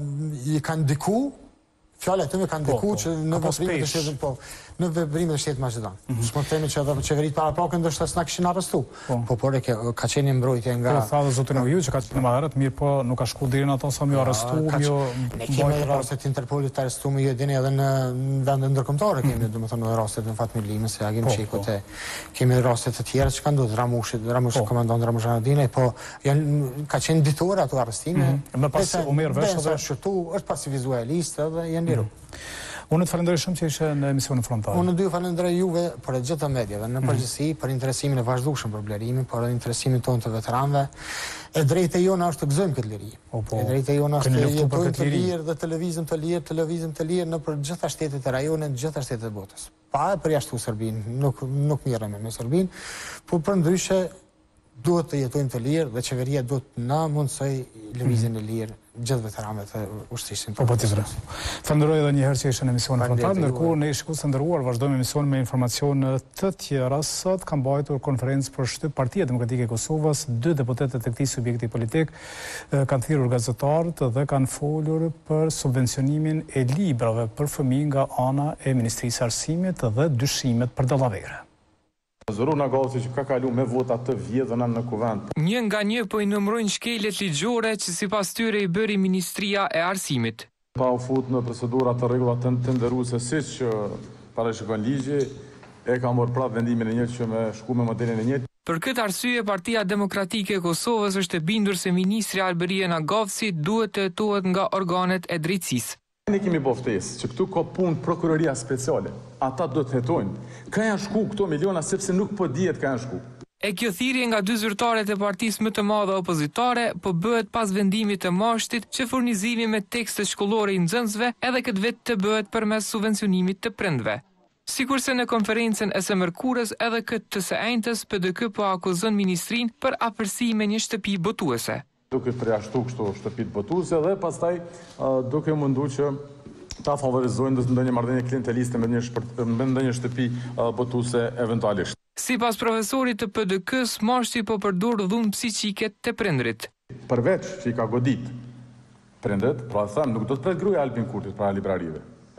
i kanë ndikuar. Fjalët e tyre kanë ndikuar që në veprimet e shtetit po, në veprimet e shtetit Maqedon. S'mund të themi që edhe qeveritë paraprake ndoshta s'na kishin arrestuar. Po por e ka qenë mbrojtje nga. Po tha zoti Noviu që ka qenë më herët, mirë po nuk ka shkuar deri në ato sa më arrestuar, jo. Ne kemi rastet e Interpolit të arrestuar jo dini edhe në vende ndërkombëtare kemi, domethënë rastet në Fatmir Limës, se Agim Çikut e kemi rastet të tjera që kanë ndodhur Ramushit, Ramushi komandant Ramush Haradinaj, po janë ka qenë ditore ato arrestime. Më pas u merr vesh edhe është pasifizuar listë dhe janë liru. Unë të falenderoj shumë që ishe në emisionin frontal. Unë dy falenderoj juve për e gjitha medjave, në përgjithësi, për interesimin e vazhdueshëm për blerimin, për interesimin tonë të veteranëve. E drejtë e jona është të gëzojmë këtë liri. E drejtë e jona është të jetojmë të lirë dhe televizëm të lirë, televizëm të lirë në për gjitha shtetet e rajonit, gjitha shtetet e botës. Pa e përjashtu Serbinë, nuk nuk mirëme me Serbinë, por për ndryshe duhet të jetojmë të lirë dhe qeveria duhet na mundsoj lëvizjen e lirë gjithë veteranëve të ushtrisë. Po patjetër. Falenderoj edhe një herë që ishe në emisionin frontal, ndërkohë ne shikues të nderuar vazhdojmë emisionin me informacione të tjera. Sot ka mbajtur konferencë për shtyp Partia Demokratike e Kosovës, dy deputetët e këtij subjekti politik kanë thirrur gazetarët dhe kanë folur për subvencionimin e librave për fëmijë nga ana e Ministrisë së Arsimit dhe dyshimet për dallavere. Zoruna Gallci që ka kalu me vota të vjedhëna në kuvend. Një nga një po i numërojnë shkeljet ligjore që sipas tyre i bëri Ministria e Arsimit. Pa u fut në procedura të rregullat të nderuese siç parashikon ligji, e ka marrë prapë vendimin e njëjtë që me shku me modelin e njëjtë. Për këtë arsye, Partia Demokratike e Kosovës është e bindur se Ministri Alberia Nagavci duhet të hetohet nga organet e drejtësisë. Ne kemi boftesë që këtu ka punë prokuroria speciale. Ata do të hetojnë. Ka janë shku këto miliona sepse nuk po dihet ka janë shku. E kjo thirrje nga dy zyrtarët e partisë më të madhe opozitare po bëhet pas vendimit të mashtit që furnizimi me tekste shkollore i nxënësve edhe këtë vit të bëhet përmes subvencionimit të prindve. Sikurse në konferencën e së mërkurës edhe këtë të së enjtës P D K po akuzon ministrin për afërsi me një shtëpi botuese. Duke përjashtu kështu shtëpit botuese dhe pastaj duke mundu që ta favorizojnë ndonjë marrëdhënie klienteliste me ndonjë shtëpi botuese eventualisht. Sipas profesorit të P D K-s, mashti po përdor dhunë psiqike të prindrit. Përveç që i ka godit prindrit, pra them, nuk do të pret gruaja Albin Kurtit para librarive.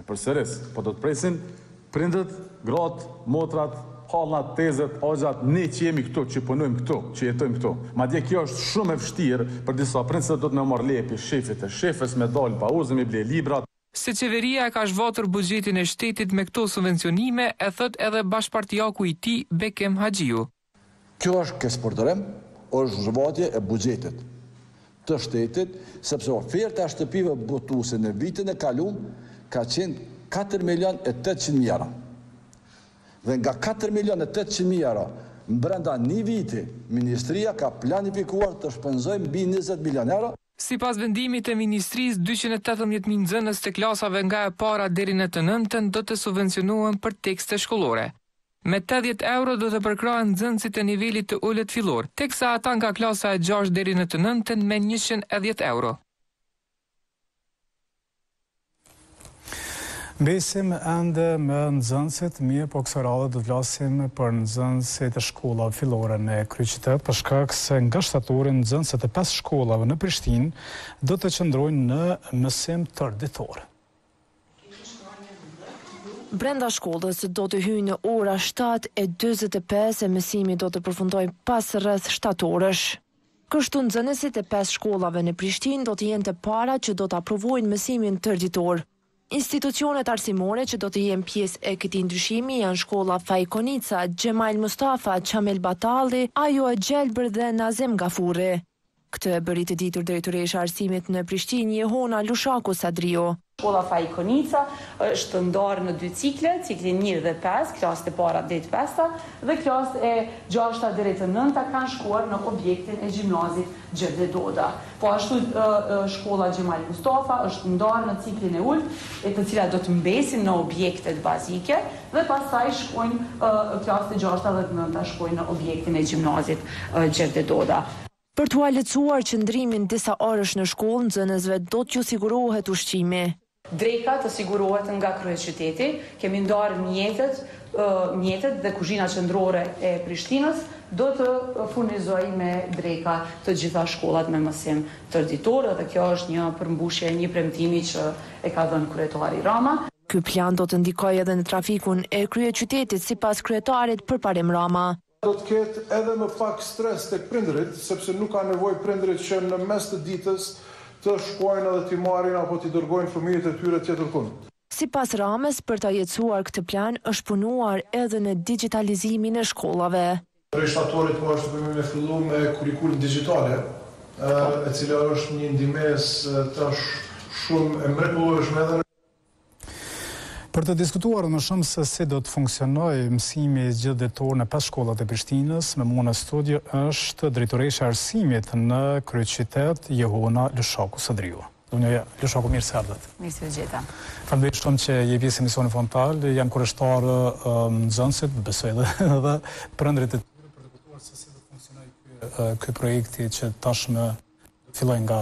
përsëris, po do të presin prindët, gratë, motrat, hallnat, tezët, axhat, ne që jemi këtu, që punojmë këtu, që jetojmë këtu. Madje kjo është shumë e vështirë për disa prindë se do të në marrë lepi shefit e shefes me dalë pa uzë, me ble librat. Se qeveria e ka zhvatur buxhetin e shtetit me këto subvencionime, e thot edhe bashkëpartijaku i tij Bekem Haxhiu. Kjo është kësëpërdërim, është zhvatje e buxhetit të shtetit, sepse oferta e shtëpive botuese në vitin e kaluar ka qenë katër milion e tetëqind mijë euro. Dhe nga katër milion e tetëqind mijë euro, brenda një viti, Ministria ka planifikuar të shpenzojë mbi njëzet milion euro. Sipas vendimit të Ministrisë, dyqind e tetëmbëdhjetë mijë nxënës të klasave nga e para deri në të nëntën do të subvencionohen për tekste shkollore. Me tetëdhjetë euro do të përkrahen nxënësit e nivelit të ulët fillor, teksa ata nga klasa e gjashtë deri në të nëntën me njëqind e dhjetë euro. Besim ende me nxënësit, mirë po kësaj radhe do të flasim për nxënësit e shkollave fillore në kryeqytet, për shkak se nga shtatori nxënësit e pesë shkollave në Prishtinë do të qëndrojnë në mësim tërditor. Brenda shkollës do të hyjë në ora shtatë e njëzet e pesë e mësimi do të përfundojë pas rreth shtatë orësh. Kështu nxënësit e pesë shkollave në Prishtinë do të jenë të para që do të aprovojnë mësimin tërditor. Institucionet arsimore që do të jenë pjesë e këtij ndryshimi janë shkolla Fajkonica, Xhemail Mustafa, Çamel Batalli, Ajo e Gjelbër dhe Nazem Gafurri. Këtë e bëri të ditur drejtoresha e arsimit në Prishtinë, Jehona Lushaku Sadrio. Shkolla Fajkonica është ndarë në dy cikle, ciklin një dhe pesë, klasët e para deri të pesta, dhe klasët e gjashta deri të nënta kanë shkuar në objektin e gjimnazit Gjevdet Doda. Po ashtu shkolla Xhemail Mustafa është ndarë në ciklin e ulët, e të cilat do të mbesin në objektet bazike, dhe pastaj shkojnë klasët e gjashta dhe të nënta shkojnë në objektin e gjimnazit Gjevdet Doda. Për t'u lehtësuar qëndrimin disa orësh në shkollë, nxënësve do t'ju sigurohet ushqimi. Dreka të sigurohet nga kryeqyteti, kemi ndarë mjetet, mjetet dhe kuzhina qendrore e Prishtinës do të furnizojë me dreka të gjitha shkollat me mësim tërditor, dhe kjo është një përmbushje, një premtimi që e ka dhënë kryetari Rama. Ky plan do të ndikojë edhe në trafikun e kryeqytetit sipas kryetarit Përparim Rama. Do të ketë edhe më pak stres tek prindërit, sepse nuk ka nevojë prindërit që në mes të ditës të shkojnë edhe t'i marrin apo t'i dërgojnë fëmijët e tyre tjetër kund. Sipas Ramës, për ta jetësuar këtë plan është punuar edhe në digitalizimin e shkollave. Prej shtatorit po është me fillu me kurrikulum digjitale, e cila është një ndihmës tash shumë e mrekullueshme edhe. Për të diskutuar më shumë se si do të funksionojë mësimi gjithëditor në pesë shkollat e Prishtinës, me mua në studio është drejtoresha e arsimit në kryeqytet, Jehona Lushaku Sadrio. Donja Lushaku, mirë se ardhët. Mirë se u gjeta. Faleminderit shumë që je pjesë e emisionit frontal, janë kurreshtar nxënësit, besoj edhe prindërit e tyre për të kuptuar se si do të funksionojë ky projekti që tashmë filloi nga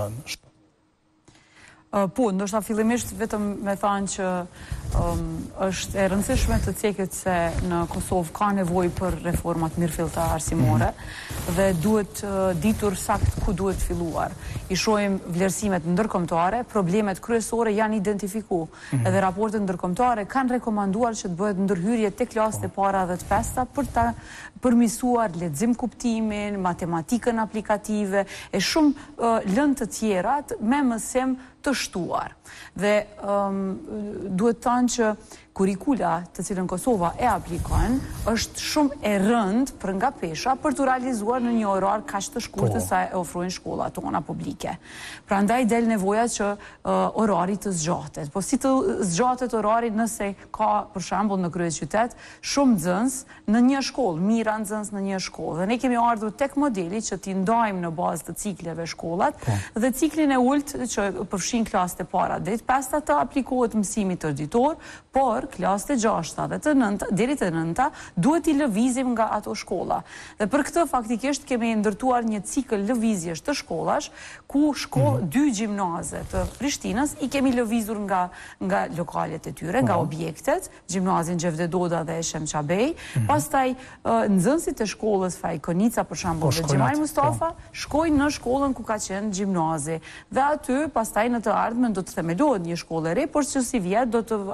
Po, ndoshta fillimisht vetëm me thënë që um, është e rëndësishme të cekët se në Kosovë ka nevojë për reformat mirëfillta arsimore mm-hmm. dhe duhet uh, ditur sakt ku duhet filluar. I shohim vlerësimet ndërkombëtare, problemet kryesore janë identifikuar. Mm-hmm. Edhe raportet ndërkombëtare kanë rekomanduar që të bëhet ndërhyrje te klasët e para dhe të pesta për ta përmirësuar lexim kuptimin, matematikën aplikative e shumë uh, lëndë të tjera me mësim të shtuar. Dhe um, duhet thënë që kurikula të cilën Kosova e aplikon është shumë e rëndë për nga pesha për të realizuar në një orar kaq të shkurtër sa e ofrojnë shkollat tona publike. Prandaj del nevoja që uh, orari të zgjatet. Po si të zgjatet orari nëse ka për shembull në kryeqytet shumë nxënës në një shkollë, mira nxënës në një shkollë. Dhe ne kemi ardhur tek modeli që t'i ndajmë në bazë të cikleve shkollat dhe ciklin e ulët që përfshin klasët e para deri të pesta të aplikohet mësimi tërditor, por klasët e gjashta dhe të nënta, deri të nënta, duhet i lëvizim nga ato shkolla. Dhe për këtë faktikisht kemi ndërtuar një cikël lëvizjesh të shkollash, ku shkollë mm-hmm. dy gjimnaze të Prishtinës i kemi lëvizur nga, nga lokalet e tyre, nga objektet, gjimnazin Gjevdet Doda dhe Eshem Qabej, mm-hmm. pastaj uh, nxënësit e shkollës Fajkonica, për shembull, dhe Xhemail Mustafa, shkojnë në shkollën ku ka qenë gjimnazi. Dhe aty, pastaj në të ardhmen do të themelohet një shkollë e re, por që si vjet do të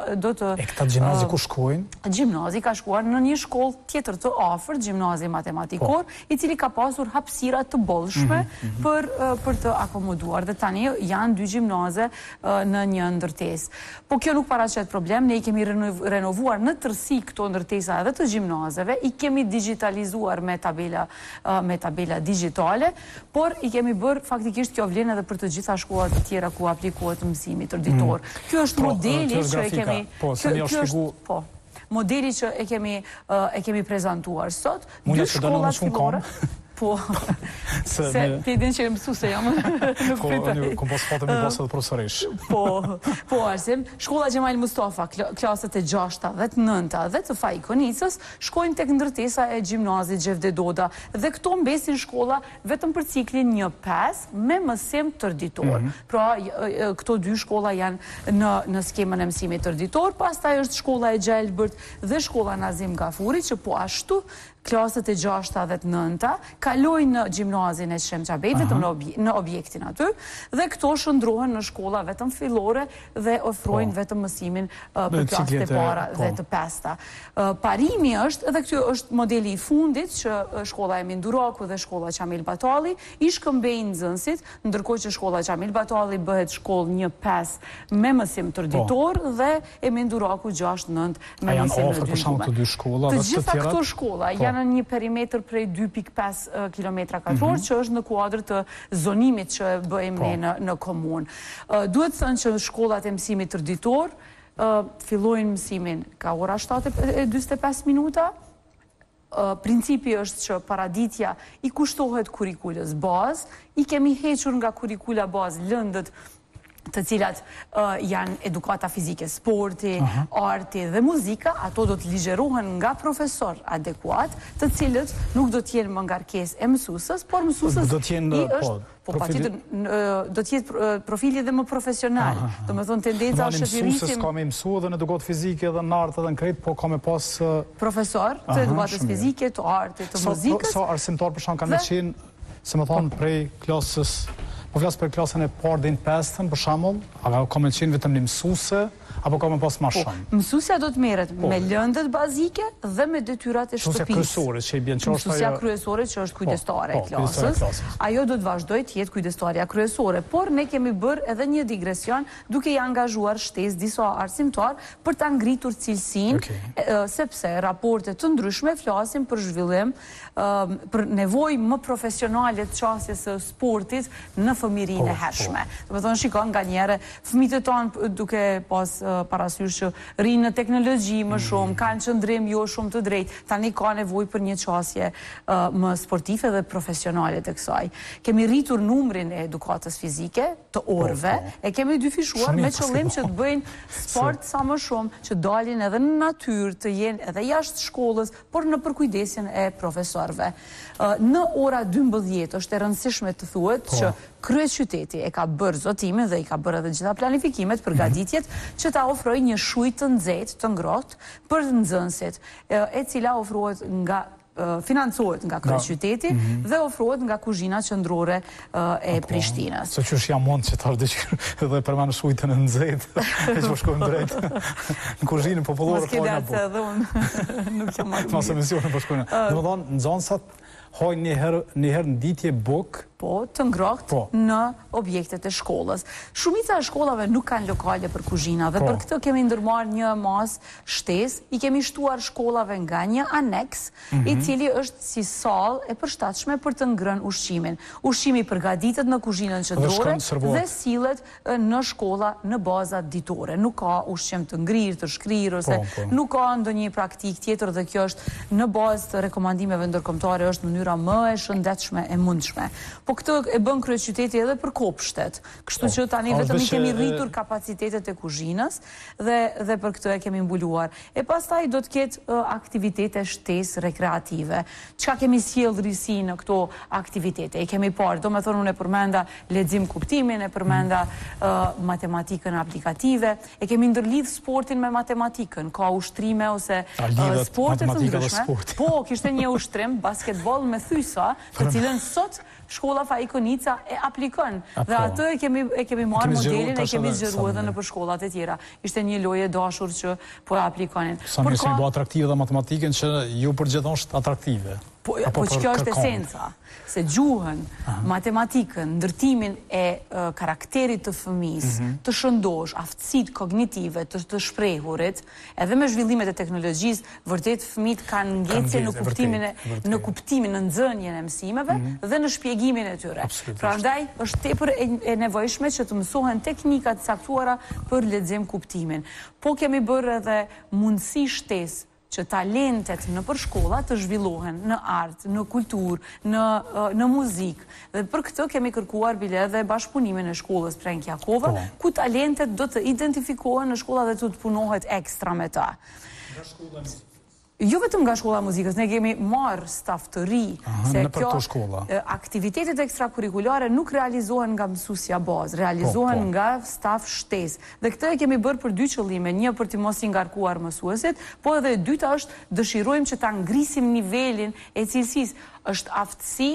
do të... E këta gjimnazi ku shkojnë? Gjimnazi ka shkuar në një shkollë tjetër të afërt, gjimnazi matematikor, i cili ka pasur hapësira të bollshme për për të akomoduar. Dhe tani janë dy gjimnaze në një ndërtesë. Po kjo nuk paraqet problem, ne i kemi renovuar në tërësi këto ndërtesa edhe të gjimnazeve, i kemi digitalizuar me tabela me tabela digjitale, por i kemi bërë faktikisht kjo vlen edhe për të gjitha shkollat të tjera ku aplikohet mësimi tërditor. Ky është modeli që e kemi Po, se më shpjegu. Po. Modeli që e kemi e kemi prezantuar sot, dy shkollat fillore. Po, se ti din që mësuese jam. Po, unë kom pas fatë më pas edhe profesorish. Po, po, arsim, shkolla Gjemal Mustafa, klaset e gjashta dhe të nënta dhe të Faj Konicës, shkojnë tek ndërtesa e gjimnazit Gjevde Doda dhe këto mbesin shkolla vetëm për ciklin një pesë me mësim tërditor. Pra, këto dy shkolla janë në në skemën e mësimit tërditor, pastaj është shkolla e Gjelbërt dhe shkolla Nazim Gafuri, që po ashtu klaset e gjashta dhe të nënta, kalojnë në gjimnazin e Shem Qabej, vetëm në objektin aty, dhe këto shëndrohen në shkolla vetëm fillore dhe ofrojnë vetëm mësimin për klaset e para dhe të pesta. Parimi është, edhe kjo është modeli i fundit, që shkolla Emin Duraku dhe shkolla Qamil Batali i shkëmbejnë nxënësit, ndërkohë që shkolla Qamil Batali bëhet shkollë një pesë me mësim tërditor dhe Emin Duraku gjashtë nëntë me mësim në dy shkolla. Të gjitha këto shkolla janë në një perimetër prej dy pikë pesë kilometra katror, që është në kuadrë të zonimit që bëjmë ne në komunë. Duhet thënë që shkollat e mësimit tërditor fillojnë mësimin ka ora shtatë e dyzet e pesë minuta. Principi është që paraditja i kushtohet kurikulës bazë, i kemi hequr nga kurikula bazë lëndët të cilat janë edukata fizike, sporti, arti dhe muzika, ato do të ligjerohen nga profesor adekuat, të cilët nuk do t'jenë më ngarkesë e mësuesës, por mësuesës i është po patjetër do të jetë profili dhe më profesional. Do të thonë tendenca është të rrisim. Ka me mësu edhe në edukatë fizike dhe në art edhe në krejt, po ka me pas profesor të edukatës fizike, të artit, të muzikës. Sa arsimtar për shkak kanë qenë, se më thonë, prej klasës. Po flasë për klasën e parë dhe në pestën, për shembull, a ka me qenë vetëm një mësuese, apo ka me pas ma shumë? Mësusja do të merret me lëndët bazike dhe me detyrat e shtëpisë. Mësusja kryesore që i bjen që është Mësusja kryesore që është kujdestare e klasës. Ajo do të vazhdoj të jetë kujdestarja kryesore, por ne kemi bërë edhe një digresion duke i angazhuar shtesë disa arsimtar për ta ngritur cilësinë, sepse raporte të ndryshme flasin për zhvillim, për nevojë më profesionale të qasjes së sportit në fëmijërinë e hershme. Do të thonë, shikon nganjëherë fëmijët e tonë duke pas parasysh që rinë në teknologji më shumë, kanë qëndrim jo shumë të drejtë, tani ka nevojë për një qasje më sportive dhe profesionale të kësaj. Kemi rritur numrin e edukatës fizike të orëve, e kemi dyfishuar me qëllim që të bëjnë sport sa më shumë, që dalin edhe në natyrë, të jenë edhe jashtë shkollës, por në përkujdesjen e profesorëve. Në ora dymbëdhjetë është e rëndësishme të thuhet që kryeqyteti e ka bërë zotimin dhe i ka bërë edhe gjitha planifikimet për gaditjet që ta ofroj një shujtë të nxehtë, të ngrohtë për nxënësit, e cila ofrohet nga financohet nga kryeqyteti dhe ofrohet nga kuzhina qendrore e Prishtinës. Se që është jam mund që të ardhë edhe përmanë shujtën e nxehtë, e që shkojmë drejtë në kuzhinën popullore. Mos ke datë edhe unë, nuk jam marrë. Mos e misionë po shkojnë. Dhe më thonë, nxënësat hojnë njëherë në ditje bukë, po, të ngrohtë në objektet e shkollës. Shumica e shkollave nuk kanë lokale për kuzhina dhe për këtë kemi ndërmarrë një mas shtesë, i kemi shtuar shkollave nga një aneks, i cili është si sallë e përshtatshme për të ngrënë ushqimin. Ushqimi përgatitet në kuzhinën qendrore dhe sillet në shkolla në baza ditore. Nuk ka ushqim të ngrirë, të shkrirë, ose nuk ka ndonjë praktikë tjetër dhe kjo është në bazë të rekomandimeve ndërkombëtare, është mënyra më e shëndetshme e mundshme. Po këtë e bën kryeqyteti edhe për kopshtet. Kështu që tani vetëm i kemi rritur kapacitetet e kuzhinës dhe dhe për këtë e kemi mbuluar. E pastaj do të ketë aktivitete shtesë rekreative. Çka kemi sjell rrisi në këto aktivitete? E kemi parë, domethënë unë e përmenda lexim kuptimin, e përmenda matematikën aplikative, e kemi ndërlidh sportin me matematikën, ka ushtrime ose sporte të ndryshme. Po, kishte një ushtrim basketball me thysa, të cilën sot shkolla shkolla Faikonica e aplikon. Dhe atë e kemi, e kemi marrë modelin, e kemi zgjeru edhe në për shkollat e tjera. Ishte një lojë dashur që po e aplikonin. Sa mirë se bo atraktive dhe matematikën që ju përgjithon është atraktive. Po, po që kjo është esenca, se gjuhën, matematikën, ndërtimin e uh, karakterit të fëmis, mm -hmm. të shëndosh, aftësit kognitive, të, të shprehurit, edhe me zhvillimet e teknologjisë, vërtet fëmit kanë ngjecje në kuptimin e në kuptimin, në nxënjen e mësimeve mm -hmm. dhe në shpjegimin e tyre. Prandaj është tepër e, e nevojshme që të mësohen teknikat saktuara për lexim kuptimin. Po kemi bërë edhe mundësi shtesë që talentet në për shkolla të zhvillohen në art, në kultur, në, në muzik. Dhe për këtë kemi kërkuar bile dhe bashkëpunimin e shkollës Prenk Jakova, oh. ku talentet do të identifikohen në shkolla dhe të të punohet ekstra me ta. Nga shkolla Jo vetëm nga shkolla e muzikës, ne kemi marrë staf të ri, se kjo aktivitetet ekstrakurrikulare nuk realizohen nga mësusja bazë, realizohen po, po. nga staf shtesë. Dhe këtë e kemi bërë për dy qëllime, një për të mos i ngarkuar mësuesit, po edhe e dyta është dëshirojmë që ta ngrisim nivelin e cilësisë. Është aftësi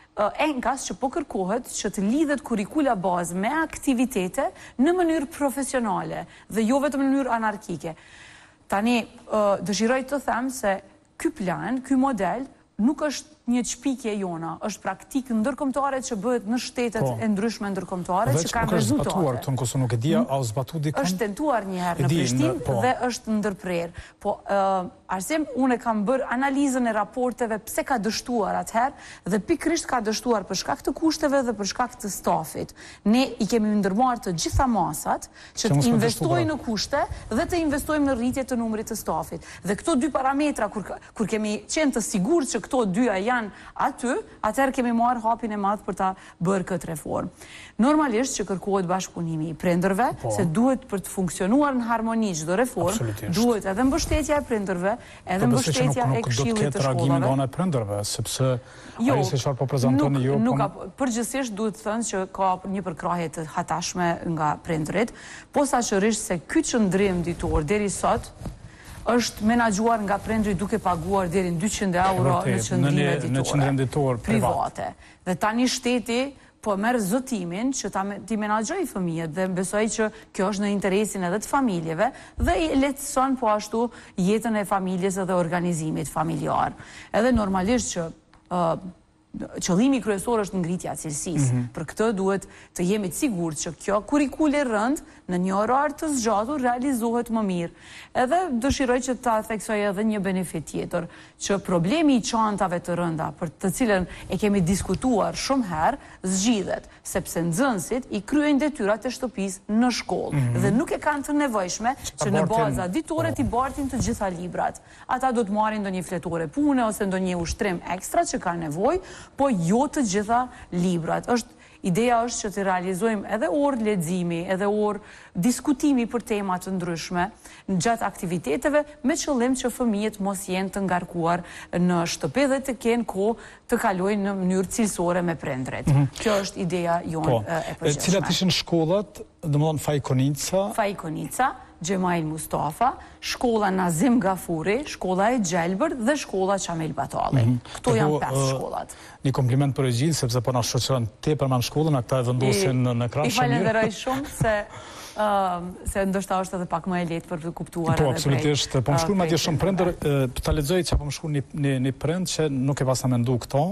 enkas që po kërkohet që të lidhet kurrikula bazë me aktivitete në mënyrë profesionale dhe jo vetëm në mënyrë anarkike. Tani, dëshiroj të them se ky plan, ky model, nuk është një çpikje jona, është praktikë ndërkombëtare që bëhet në shtetet po. e ndryshme ndërkombëtare që kanë rezultate. Veç zbatuar këtu në Kosovë, nuk e dia, a u zbatu dikon? Është tentuar një herë në Prishtinë po. dhe është ndërprer. Po, uh, arsem, unë kam bërë analizën e raporteve pse ka dështuar atëherë dhe pikrisht ka dështuar për shkak të kushteve dhe për shkak të stafit. Ne i kemi ndërmarrë të gjitha masat që të investojnë në kushte dhe të investojmë në rritje të numrit të stafit. Dhe këto dy parametra, kur, kur kemi qenë të sigurt që këto dyja janë aty, atëherë kemi marrë hapin e madh për ta bërë këtë reformë. Normalisht që kërkohet bashkëpunimi i prindërve, po. se duhet për të funksionuar në harmoni çdo reformë, duhet edhe mbështetja e prindërve, edhe po, mbështetja e këshillit të shkollave. Nga ana e prindërve, sepse jo, ajo se çfarë po prezantoni ju, nuk ka, përgjithsisht duhet të thënë që ka një përkrahje të hatashme nga prindërit, posaçërisht se ky qëndrim ditor deri sot është menaxhuar nga prindërit duke paguar deri në dyqind euro në qëndrime ditore private. Dhe tani shteti po merr zotimin që ta ti menaxhoj fëmijët dhe besoj që kjo është në interesin edhe të familjeve dhe i lehtëson po ashtu jetën e familjes dhe organizimit familjar. Edhe normalisht që uh, qëllimi kryesor është ngritja e cilësisë. Mm -hmm. Për këtë duhet të jemi të sigurt që kjo kurrikule rënd në një orar të zgjatur realizohet më mirë. Edhe dëshiroj që ta theksoj edhe një benefit tjetër, që problemi i çantave të rënda, për të cilën e kemi diskutuar shumë herë, zgjidhet, sepse nxënësit i kryejnë detyrat e shtëpisë në shkollë mm -hmm. dhe nuk e kanë të nevojshme që në baza ditore t'i bartin të gjitha librat. Ata do të marrin ndonjë fletore pune ose ndonjë ushtrim ekstra që kanë nevojë, po jo të gjitha librat. Është Ideja është që të realizojmë edhe orë leximi, edhe orë diskutimi për tema të ndryshme në gjatë aktiviteteve me qëllim që fëmijët mos jenë të ngarkuar në shtëpi dhe të kenë kohë të kalojnë në mënyrë cilësore me prindrit. Mm -hmm. Kjo është ideja jonë po. e përgjithshme. Cilat ishin shkollat, domethënë Faikonica? Faikonica, Gjemail Mustafa, shkolla Nazim Gafuri, shkolla e Gjelbër dhe shkolla Qamil Batalli. Mm -hmm. Këto janë pesë shkollat. Një kompliment për regjin, sepse po na shoqëron tepërman shkollën, a këta e vendosin në ekran shumë mirë. I falenderoj shumë se Uh, se ndoshta është edhe pak më e lehtë për të kuptuar po, edhe absolutisht. Po më shkruan madje shumë prindër, ta lexoj çfarë po më shkruan një një prind që nuk e pasa mendu këto.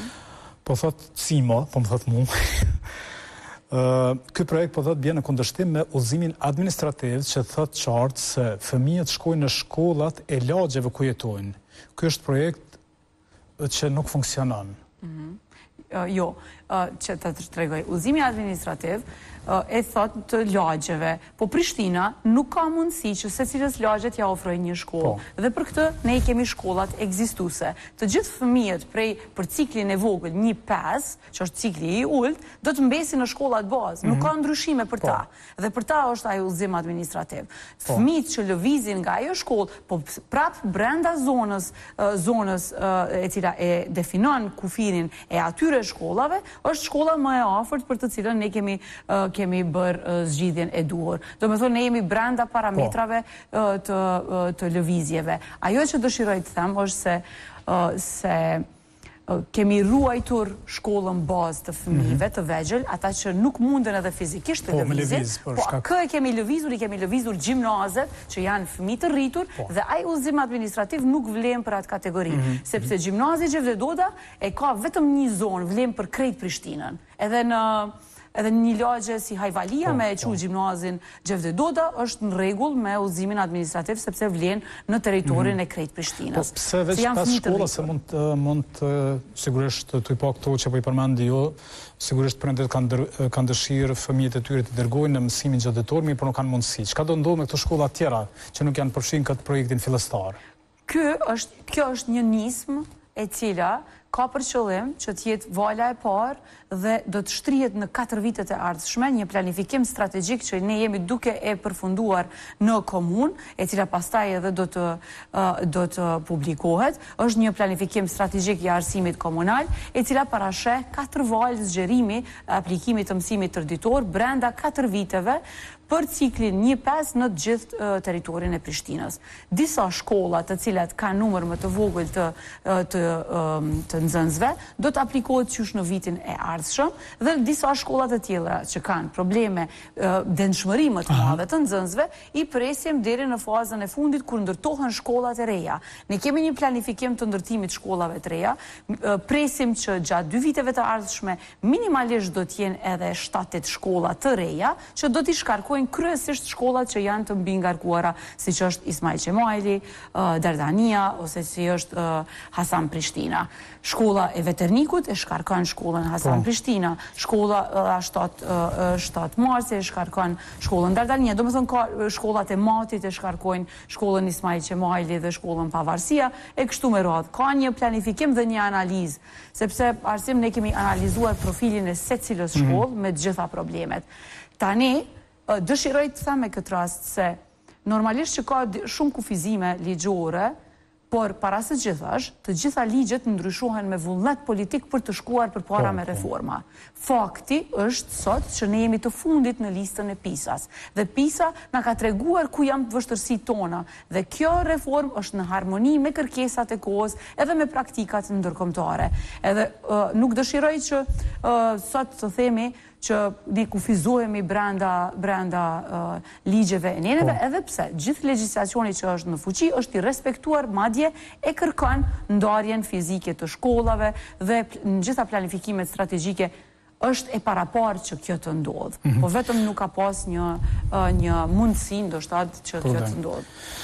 Po thot Simo, po më thot mua. Uh, ky projekt po thot bie në kundërshtim me udhëzimin administrativ që thot qartë se fëmijët shkojnë në shkollat e lagjeve ku jetojnë. Ky është projekt që nuk funksionon. Mm -hmm. uh, jo, uh, që të të tregoj, udhëzimi administrativ e thot të lagjeve, po Prishtina nuk ka mundësi që se cilës lagjet ja ofrojnë një shkollë. Po. Dhe për këtë ne i kemi shkollat ekzistuese. Të gjithë fëmijët prej për ciklin e vogël një pesë, që është cikli i ulët, do të mbesin në shkollat bazë. Mm -hmm. Nuk ka ndryshime për ta. Po. Dhe për ta është ai udhëzim administrativ. Po. Fëmijët që lëvizin nga ajo shkollë, po prap brenda zonës, zonës e cila e definon kufirin e atyre shkollave, është shkolla më e afërt për të cilën ne kemi kemi bërë zgjidhjen e duhur. Do me thonë, ne jemi brenda parametrave të, të lëvizjeve. Ajo që dëshiroj të them është se, se kemi ruajtur shkollën bazë të fëmijëve të vegjël, ata që nuk munden edhe fizikisht të lëvizin, po kë e kemi lëvizur, i kemi lëvizur gjimnazet që janë fëmijë të rritur dhe ai udhëzim administrativ nuk vlen për atë kategori, sepse gjimnazi Gjevdedoda e ka vetëm një zonë vlen për krejt Prishtinën. Edhe në Edhe një lagje si Hajvalia me e qu gjimnazin Gjevdedoda është në rregull me udhëzimin administrativ sepse vlen në territorin e krejt Prishtinës. Po pse veç pas shkollës se mund mund sigurisht të i pa këto që po i përmendi jo, sigurisht prindërit kanë kanë dëshirë fëmijët e tyre të dërgojnë në mësimin gjatëdor, mirë por nuk kanë mundësi. Çka do ndodhë me këto shkolla tjera që nuk janë përfshirë në këtë projektin fillestar? Ky është kjo është një nismë e cila ka për qëllim që të jetë vala e parë dhe do të shtrihet në katër vitet e ardhshme, një planifikim strategjik që ne jemi duke e përfunduar në komunë, e cila pastaj edhe do të do të publikohet. Është një planifikim strategjik i arsimit komunal, e cila parasheh katër valë zgjerimi aplikimit të mësimit tërditor brenda katër viteve për ciklin një pesë në të gjithë territorin e Prishtinës. Disa shkolla të cilat kanë numër më të vogël të të të nxënësve do të aplikohet qysh në vitin e ardhshëm dhe disa shkolla të tjera që kanë probleme dënshmëri më të madhe të nxënësve i presim deri në fazën e fundit kur ndërtohen shkollat e reja. Ne kemi një planifikim të ndërtimit shkollave të reja, presim që gjatë dy viteve të ardhshme minimalisht do të jenë edhe shtatet shkolla të reja që do t'i shkarkojnë kryesisht shkollat që janë të mbi ngarkuara, siç është Ismail Qemali, Dardania ose si është Hasan Prishtina. Shkolla e Veternikut e shkarkon shkollën Hasan Prishtina, shkolla shtatë Marsi e shkarkon shkollën Dardania, domethënë ka shkollat e Matit e shkarkojnë shkollën Ismail Qemali dhe shkollën Pavarësia, e kështu me radhë. Ka një planifikim dhe një analizë, sepse arsim ne kemi analizuar profilin e secilës shkollë me të gjitha problemet. Tani dëshiroj të them me këtë rast se normalisht që ka shumë kufizime ligjore, por para së gjithash, të gjitha ligjet ndryshohen me vullnet politik për të shkuar përpara me reforma. Fakti është sot që ne jemi të fundit në listën e PISA-s dhe PISA na ka treguar ku janë vështirësitë tona dhe kjo reformë është në harmoni me kërkesat e kohës edhe me praktikat ndërkombëtare. Edhe nuk dëshiroj që sot të themi që ne kufizohemi brenda brenda ligjeve e neneve, edhe pse gjithë legjislacioni që është në fuqi është i respektuar, madje e kërkon ndarjen fizike të shkollave dhe në gjitha planifikimet strategjike është e paraparë që kjo të ndodhë. Po vetëm nuk ka pas një një mundësi ndoshta që kjo të ndodhë.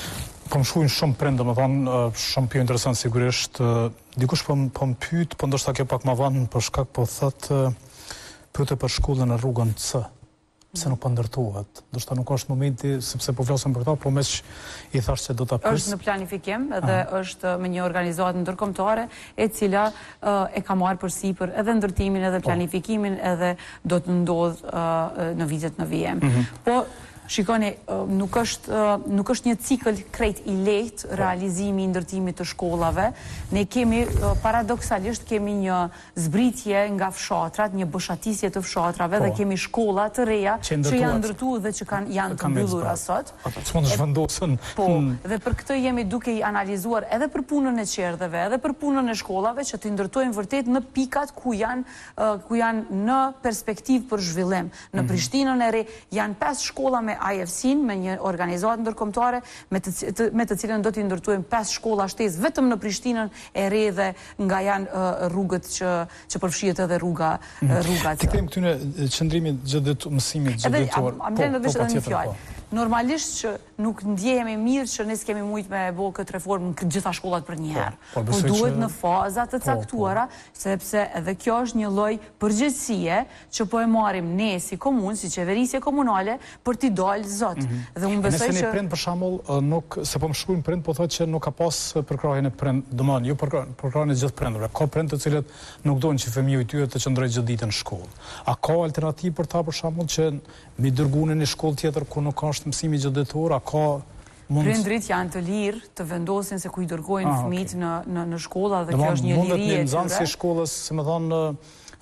Po më shkruajnë shumë prindë, më thonë, shumë pjo interesant sigurisht. Dikush po më pyet, po ndoshta kjo pak më vonë për shkak po thotë pyete për shkollën në rrugën C, pse nuk po ndërtohet. Ndoshta nuk është momenti sepse po flasim për këtë, po mes i thash se do ta pres. Është në planifikim dhe është me një organizatë ndërkombëtare e cila e ka marrë përsipër edhe ndërtimin edhe planifikimin edhe do të ndodhë në vitet në vijim. Po shikoni, nuk është nuk është një cikël krejt i lehtë realizimi i ndërtimit të shkollave. Ne kemi paradoksalisht kemi një zbritje nga fshatrat, një boshatisje të fshatrave dhe kemi shkolla të reja që janë ndërtuar dhe që kanë janë të mbyllura sot. Ç'mund të zhvendosen. Po, dhe për këtë jemi duke i analizuar edhe për punën e qerdheve, edhe për punën e shkollave që të ndërtojnë vërtet në pikat ku janë ku janë në perspektivë për zhvillim. Në Prishtinën e re janë pesë shkolla me I F C-n, me një organizatë ndërkombëtare me të, me të cilën do t'i ndërtojmë pesë shkolla shtesë vetëm në Prishtinën e re dhe nga janë rrugët që që përfshihet edhe rruga rruga. Ti kemi këtyre qëndrimit gjatë mësimit gjatëdor. Po, më vjen edhe një fjalë. Normalisht që nuk ndjehemi mirë që ne s'kemi mujt me bë këtë reformë në gjitha shkollat për një herë. Po duhet në faza të caktuara, sepse edhe kjo është një lloj përgjegjësie që po e marrim ne si komunë, si qeverisje komunale për t'i dalë zot. Dhe unë besoj që nëse një prind për shembull nuk se po më shkruajnë prind po thotë që nuk ka pas përkrahjen e prind, domethënë jo përkrahjen e gjithë prindërve. Ka prind të cilët nuk doin që fëmijët e tyre të qëndrojnë gjithë ditën në shkollë. A ka alternativë për ta për shembull që mi dërguar në shkollë tjetër ku nuk ka mësimi gjatëdor, a ka mund... Prindrit janë të lirë të vendosin se ku i dërgojnë fëmijët në në në shkolla dhe kjo është një liri e tyre. Domethënë nxënësi i shkollës, si më thon,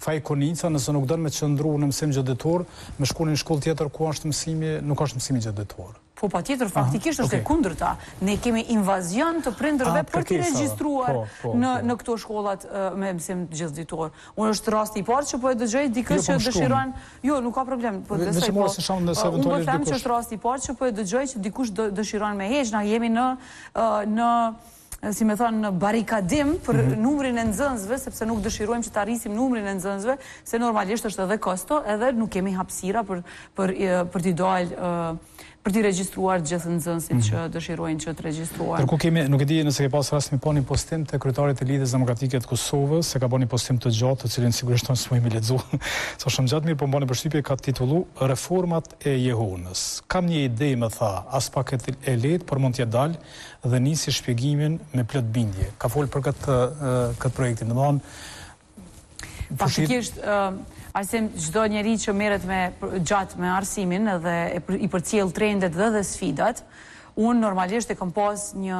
faj konica, nëse nuk dënë me qëndru në mësim gjëditor, me shkollin në shkollë tjetër ku është mësimi, nuk është mësimi gjëditor. Po pa tjetër, faktikisht është e kundërta. Ne kemi invazion të prindërve për të regjistruar në këto shkollat me mësim gjithditor. Unë është rasti i parë që po e dëgjoj dikës që dëshiron... Jo, nuk ka problem. Unë po them që është rasti i parë që po e dëgjoj që dikush dëshiron me heq. Na jemi në si me thonë, në barikadim për numrin e nxënësve, sepse nuk dëshirojmë që të arrisim numrin e nxënësve, se normalisht është edhe kosto, edhe nuk kemi hapësira për t'i dalë për t'i regjistruar gjithë nxënësit që dëshirojnë që të regjistruar. Tërku kemi, nuk e di nëse ke pas rast me po një postim të kryetarit të Lidhjes Demokratike të Kosovës, se ka bo një postim të gjatë, të cilin sigurisht tonë s'mojmë i lexu. Sa shumë gjatë mirë, po mbani përshtypje ka titullu Reformat e Jehonës. Kam një ide, më tha, as pak e lehtë, por mund t'ja dal dhe nisi shpjegimin me plot bindje. Ka folë për këtë këtë projektin. Domethënë, faktikisht Arsim, çdo njeri që merret me gjatë me arsimin dhe i përcjell trendet dhe dhe sfidat, unë normalisht e kam pas një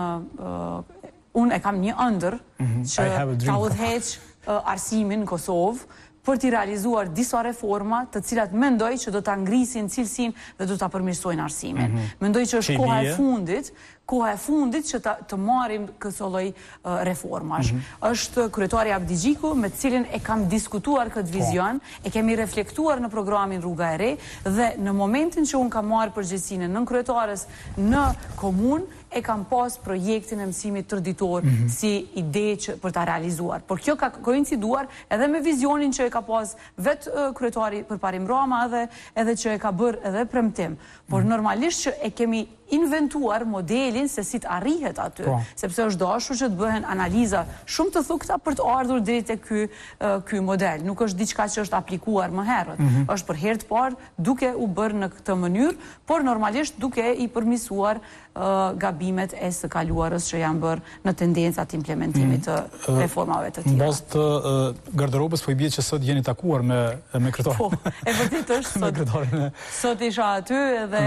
unë e kam një ëndër që ta udhëheq arsimin në Kosovë për t'i realizuar disa reforma të cilat mendoj që do t'a ngrisin cilësinë dhe do t'a përmirësojnë arsimin. Mendoj që është koha e fundit koha e fundit që të marim këso lloj reformash. Është kryetari Abdi Gjiku, me cilin e kam diskutuar këtë vizion, e kemi reflektuar në programin Rruga e Re, dhe në momentin që unë kam marrë përgjegjësinë nën kryetares në komunë, e kam pas projektin e mësimit tërditor si ide që për ta realizuar. Por kjo ka koinciduar edhe me vizionin që e ka pas vetë kryetari përparim Rama edhe që e ka bërë edhe premtim. Por normalisht që e kemi inventuar modelin se si të arrihet aty, sepse është dashur që të bëhen analiza shumë të thukta për të ardhur deri te ky ky model. Nuk është diçka që është aplikuar më herët. Është për herë të parë duke u bërë në këtë mënyrë, por normalisht duke i përmirësuar gabimet e së kaluarës që janë bërë në tendencat implementimit të reformave të tilla. Në bazë të garderobës po i bie që sot jeni takuar me me kryetarin. Po, e vërtet është sot. Sot isha aty dhe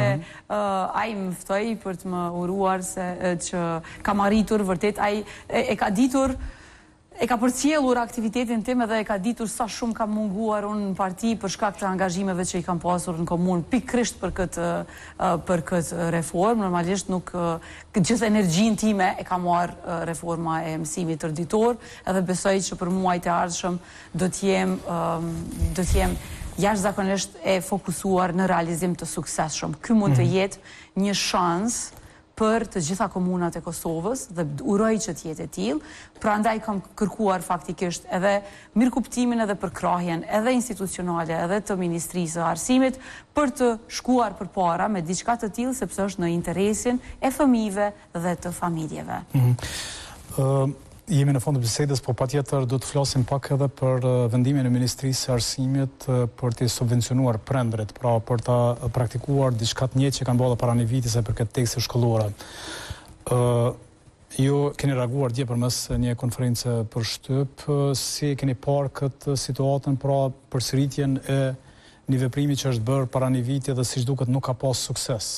ai më ftoi për të më uruar se që kam arritur vërtet, ai e ka ditur E ka përcjellur aktivitetin tim edhe e ka ditur sa shumë kam munguar unë në parti për shkak të angazhimeve që i kam pasur në komunë pikërisht për këtë për këtë reformë. Normalisht nuk gjithë energjinë time e ka marrë reforma e mësimit tërditor, edhe besoj që për muajt e ardhshëm do të jem do të jem jashtëzakonisht e fokusuar në realizim të suksesshëm. Ky mund të jetë një shans për të gjitha komunat e Kosovës dhe uroj që t'jetë e tillë. Prandaj kam kërkuar faktikisht edhe mirëkuptimin edhe përkrahjen edhe institucionale edhe të Ministrisë së Arsimit për të shkuar përpara me diçka të tillë, sepse është në interesin e fëmijëve dhe të familjeve. Jemi në fund të bisedës, po patjetër do të flasim pak edhe për vendimin e Ministrisë së Arsimit për të subvencionuar prindërit, pra për ta praktikuar diçka të njëjtë që kanë bërë para një viti sa për këtë tekste shkollore. Ju keni reaguar dje përmes një konferencë për shtyp, si keni parë këtë situatën, pra përsëritjen e një veprimi që është bërë para një viti dhe siç duket nuk ka pas sukses?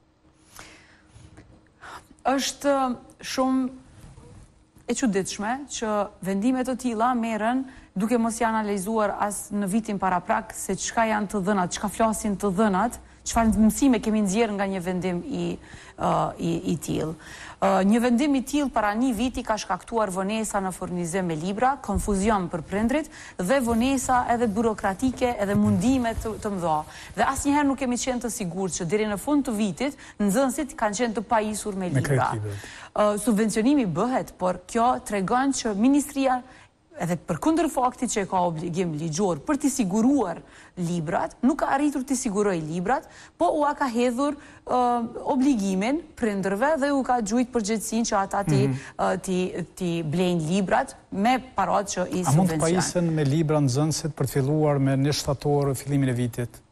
Është shumë e çuditshme që vendime të tilla merren duke mos janë analizuar as në vitin paraprak se çka janë të dhënat, çka flasin të dhënat, çfarë mësime kemi nxjerrë nga një vendim i i i tillë. Një vendim i tillë para një viti ka shkaktuar vonesa në furnizim me libra, konfuzion për prindrit dhe vonesa edhe burokratike edhe mundime të, të mëdha. Dhe asnjëherë nuk kemi qenë të sigurt që deri në fund të vitit nxënësit kanë qenë të pajisur me libra. Uh, subvencionimi bëhet, por kjo tregon që ministria edhe përkundër faktit që e ka obligim ligjor për t'i siguruar librat, nuk ka arritur t'i siguroj librat, po u a ka hedhur uh, obligimin prindërve dhe u ka gjujt përgjegjësinë që ata ti, mm -hmm. uh, ti, ti blejnë librat me parat që i subvencion. A mund të pajisen me libra nxënësit për të filluar me një shtator fillimin e vitit?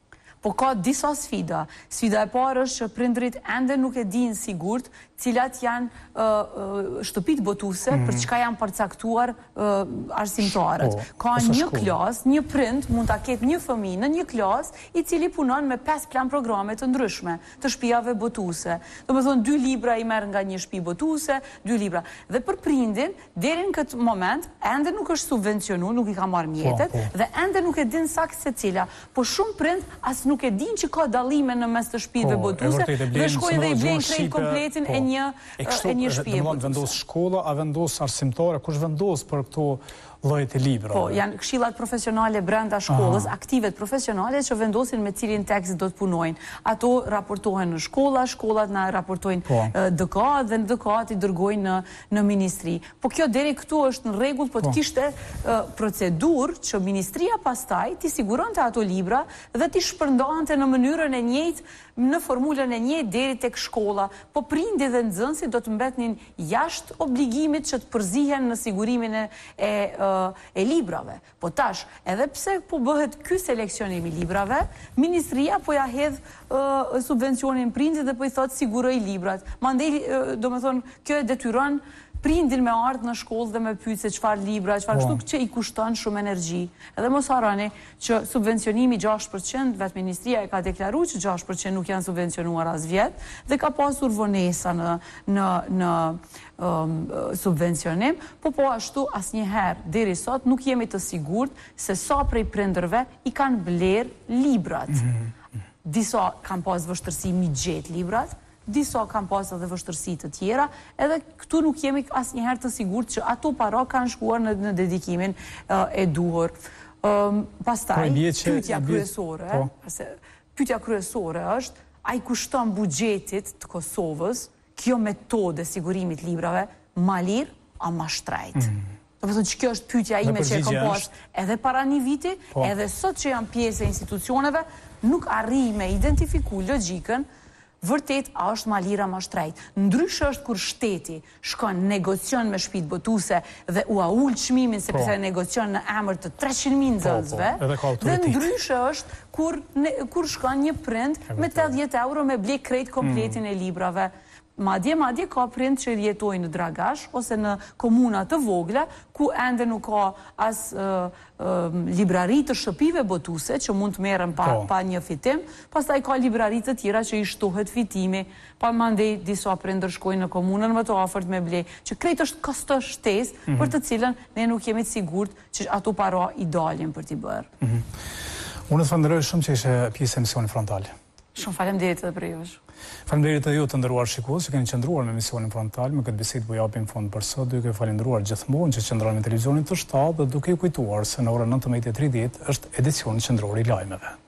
Po ka disa sfida. Sfida e parë është që prindrit ende nuk e dinë sigurt cilat janë uh, uh, shtëpit botuese mm -hmm. për çka janë përcaktuar uh, arsimtarët. Po, ka një klasë, një prind mund ta ketë një fëmijë në një klasë i cili punon me pesë plan programe të ndryshme të shtëpive botuese. Domethënë dy libra i merr nga një shtëpi botuese, dy libra. Dhe për prindin deri në këtë moment ende nuk është subvencionuar, nuk i ka marrë mjetet po, po. Dhe ende nuk e din saktë se cila. Po shumë prind as nuk e din që ka dallime në mes të shtëpive botuese dhe shkojnë dhe i blejnë krejt kompletin e një e një shtëpie botuese. Vendos shkolla, a vendos arsimtare, kush vendos për këto llojet e librave? Po, janë këshillat profesionale brenda shkollës, Aha. aktivet profesionale që vendosin me cilin tekst do të punojnë. Ato raportohen në shkolla, shkollat na raportojnë po. D K A dhe në D K A i dërgojnë në, në ministri. Po kjo deri këtu është në rregull, po të po. kishte uh, procedurë që ministria pastaj t'i siguronte ato libra dhe t'i shpërndante në mënyrën e njëjtë, në formulën e njëjtë deri tek shkolla. Po prindit dhe nxënësit do të mbetnin jashtë obligimit që të përzihen në sigurimin e, e e librave. Po tash, edhe pse po bëhet ky seleksionim i librave, ministria po ja hedh uh, subvencionin prindit dhe po i thot siguroj librat. Mandej, uh, do me thonë, kjo e detyron prindin me ardhë në shkollë dhe me pyet se çfarë libra, çfarë kështu që i kushton shumë energji. Edhe mos harroni që subvencionimi gjashtë përqind, vetë ministria e ka deklaruar që gjashtë përqind nuk janë subvencionuar as vjet dhe ka pasur vonesa në në në um, subvencionim, po po ashtu asnjëherë deri sot nuk jemi të sigurt se sa prej prindërve i kanë bler librat. Mm-hmm. Disa kanë pas vështirësi mi gjet librat, disa kanë pas edhe vështirësi të tjera, edhe këtu nuk jemi asnjëherë të sigurt që ato para kanë shkuar në, në dedikimin uh, e duhur. Um, pastaj, pyetja kryesore, po. pyetja kryesore është, a i kushton buxhetit të Kosovës kjo metode sigurimit librave ma lirë a ma shtrejt? Mm. Do të thotë që kjo është pyetja ime që e kam pas edhe para një viti, po. edhe sot që jam pjesë e institucioneve, nuk arri me identifiku logjikën vërtet a është ma lira ma shtrejt. Ndryshë është kur shteti shkon negocion me shtëpitë botuese dhe u aul çmimin sepse negocion në emër të treqind mijë nxënësve. Dhe ndryshë është kur, ne, kur shkon një prind me tetëdhjetë euro me ble krejt kompletin mm. e librave. Madje, madje ka prind që jetojnë në Dragash ose në komuna të vogla ku ende nuk ka as uh, uh, librari të shtëpive botuese që mund të merren pa, oh. pa një fitim, pastaj ka librari të tjera që i shtohet fitimi, pa mandej disa prindër shkojnë në komunën më të afërt me ble, që krejt është kosto shtesë mm -hmm. për të cilën ne nuk jemi të sigurt që ato para i dalin për t'i bërë. Mm -hmm. Unë të falenderoj shumë që ishe pjesë e emisionit frontal. Shumë faleminderit edhe për jush. Faleminderit edhe ju të nderuar shikues që keni qëndruar me emisionin frontal. Me këtë bisedë po japim fund për sot, duke falendëruar gjithmonë që qëndroni me televizionin të shtatë dhe duke ju kujtuar se në orën nëntëmbëdhjetë e tridhjetë është edicioni qendror i lajmeve.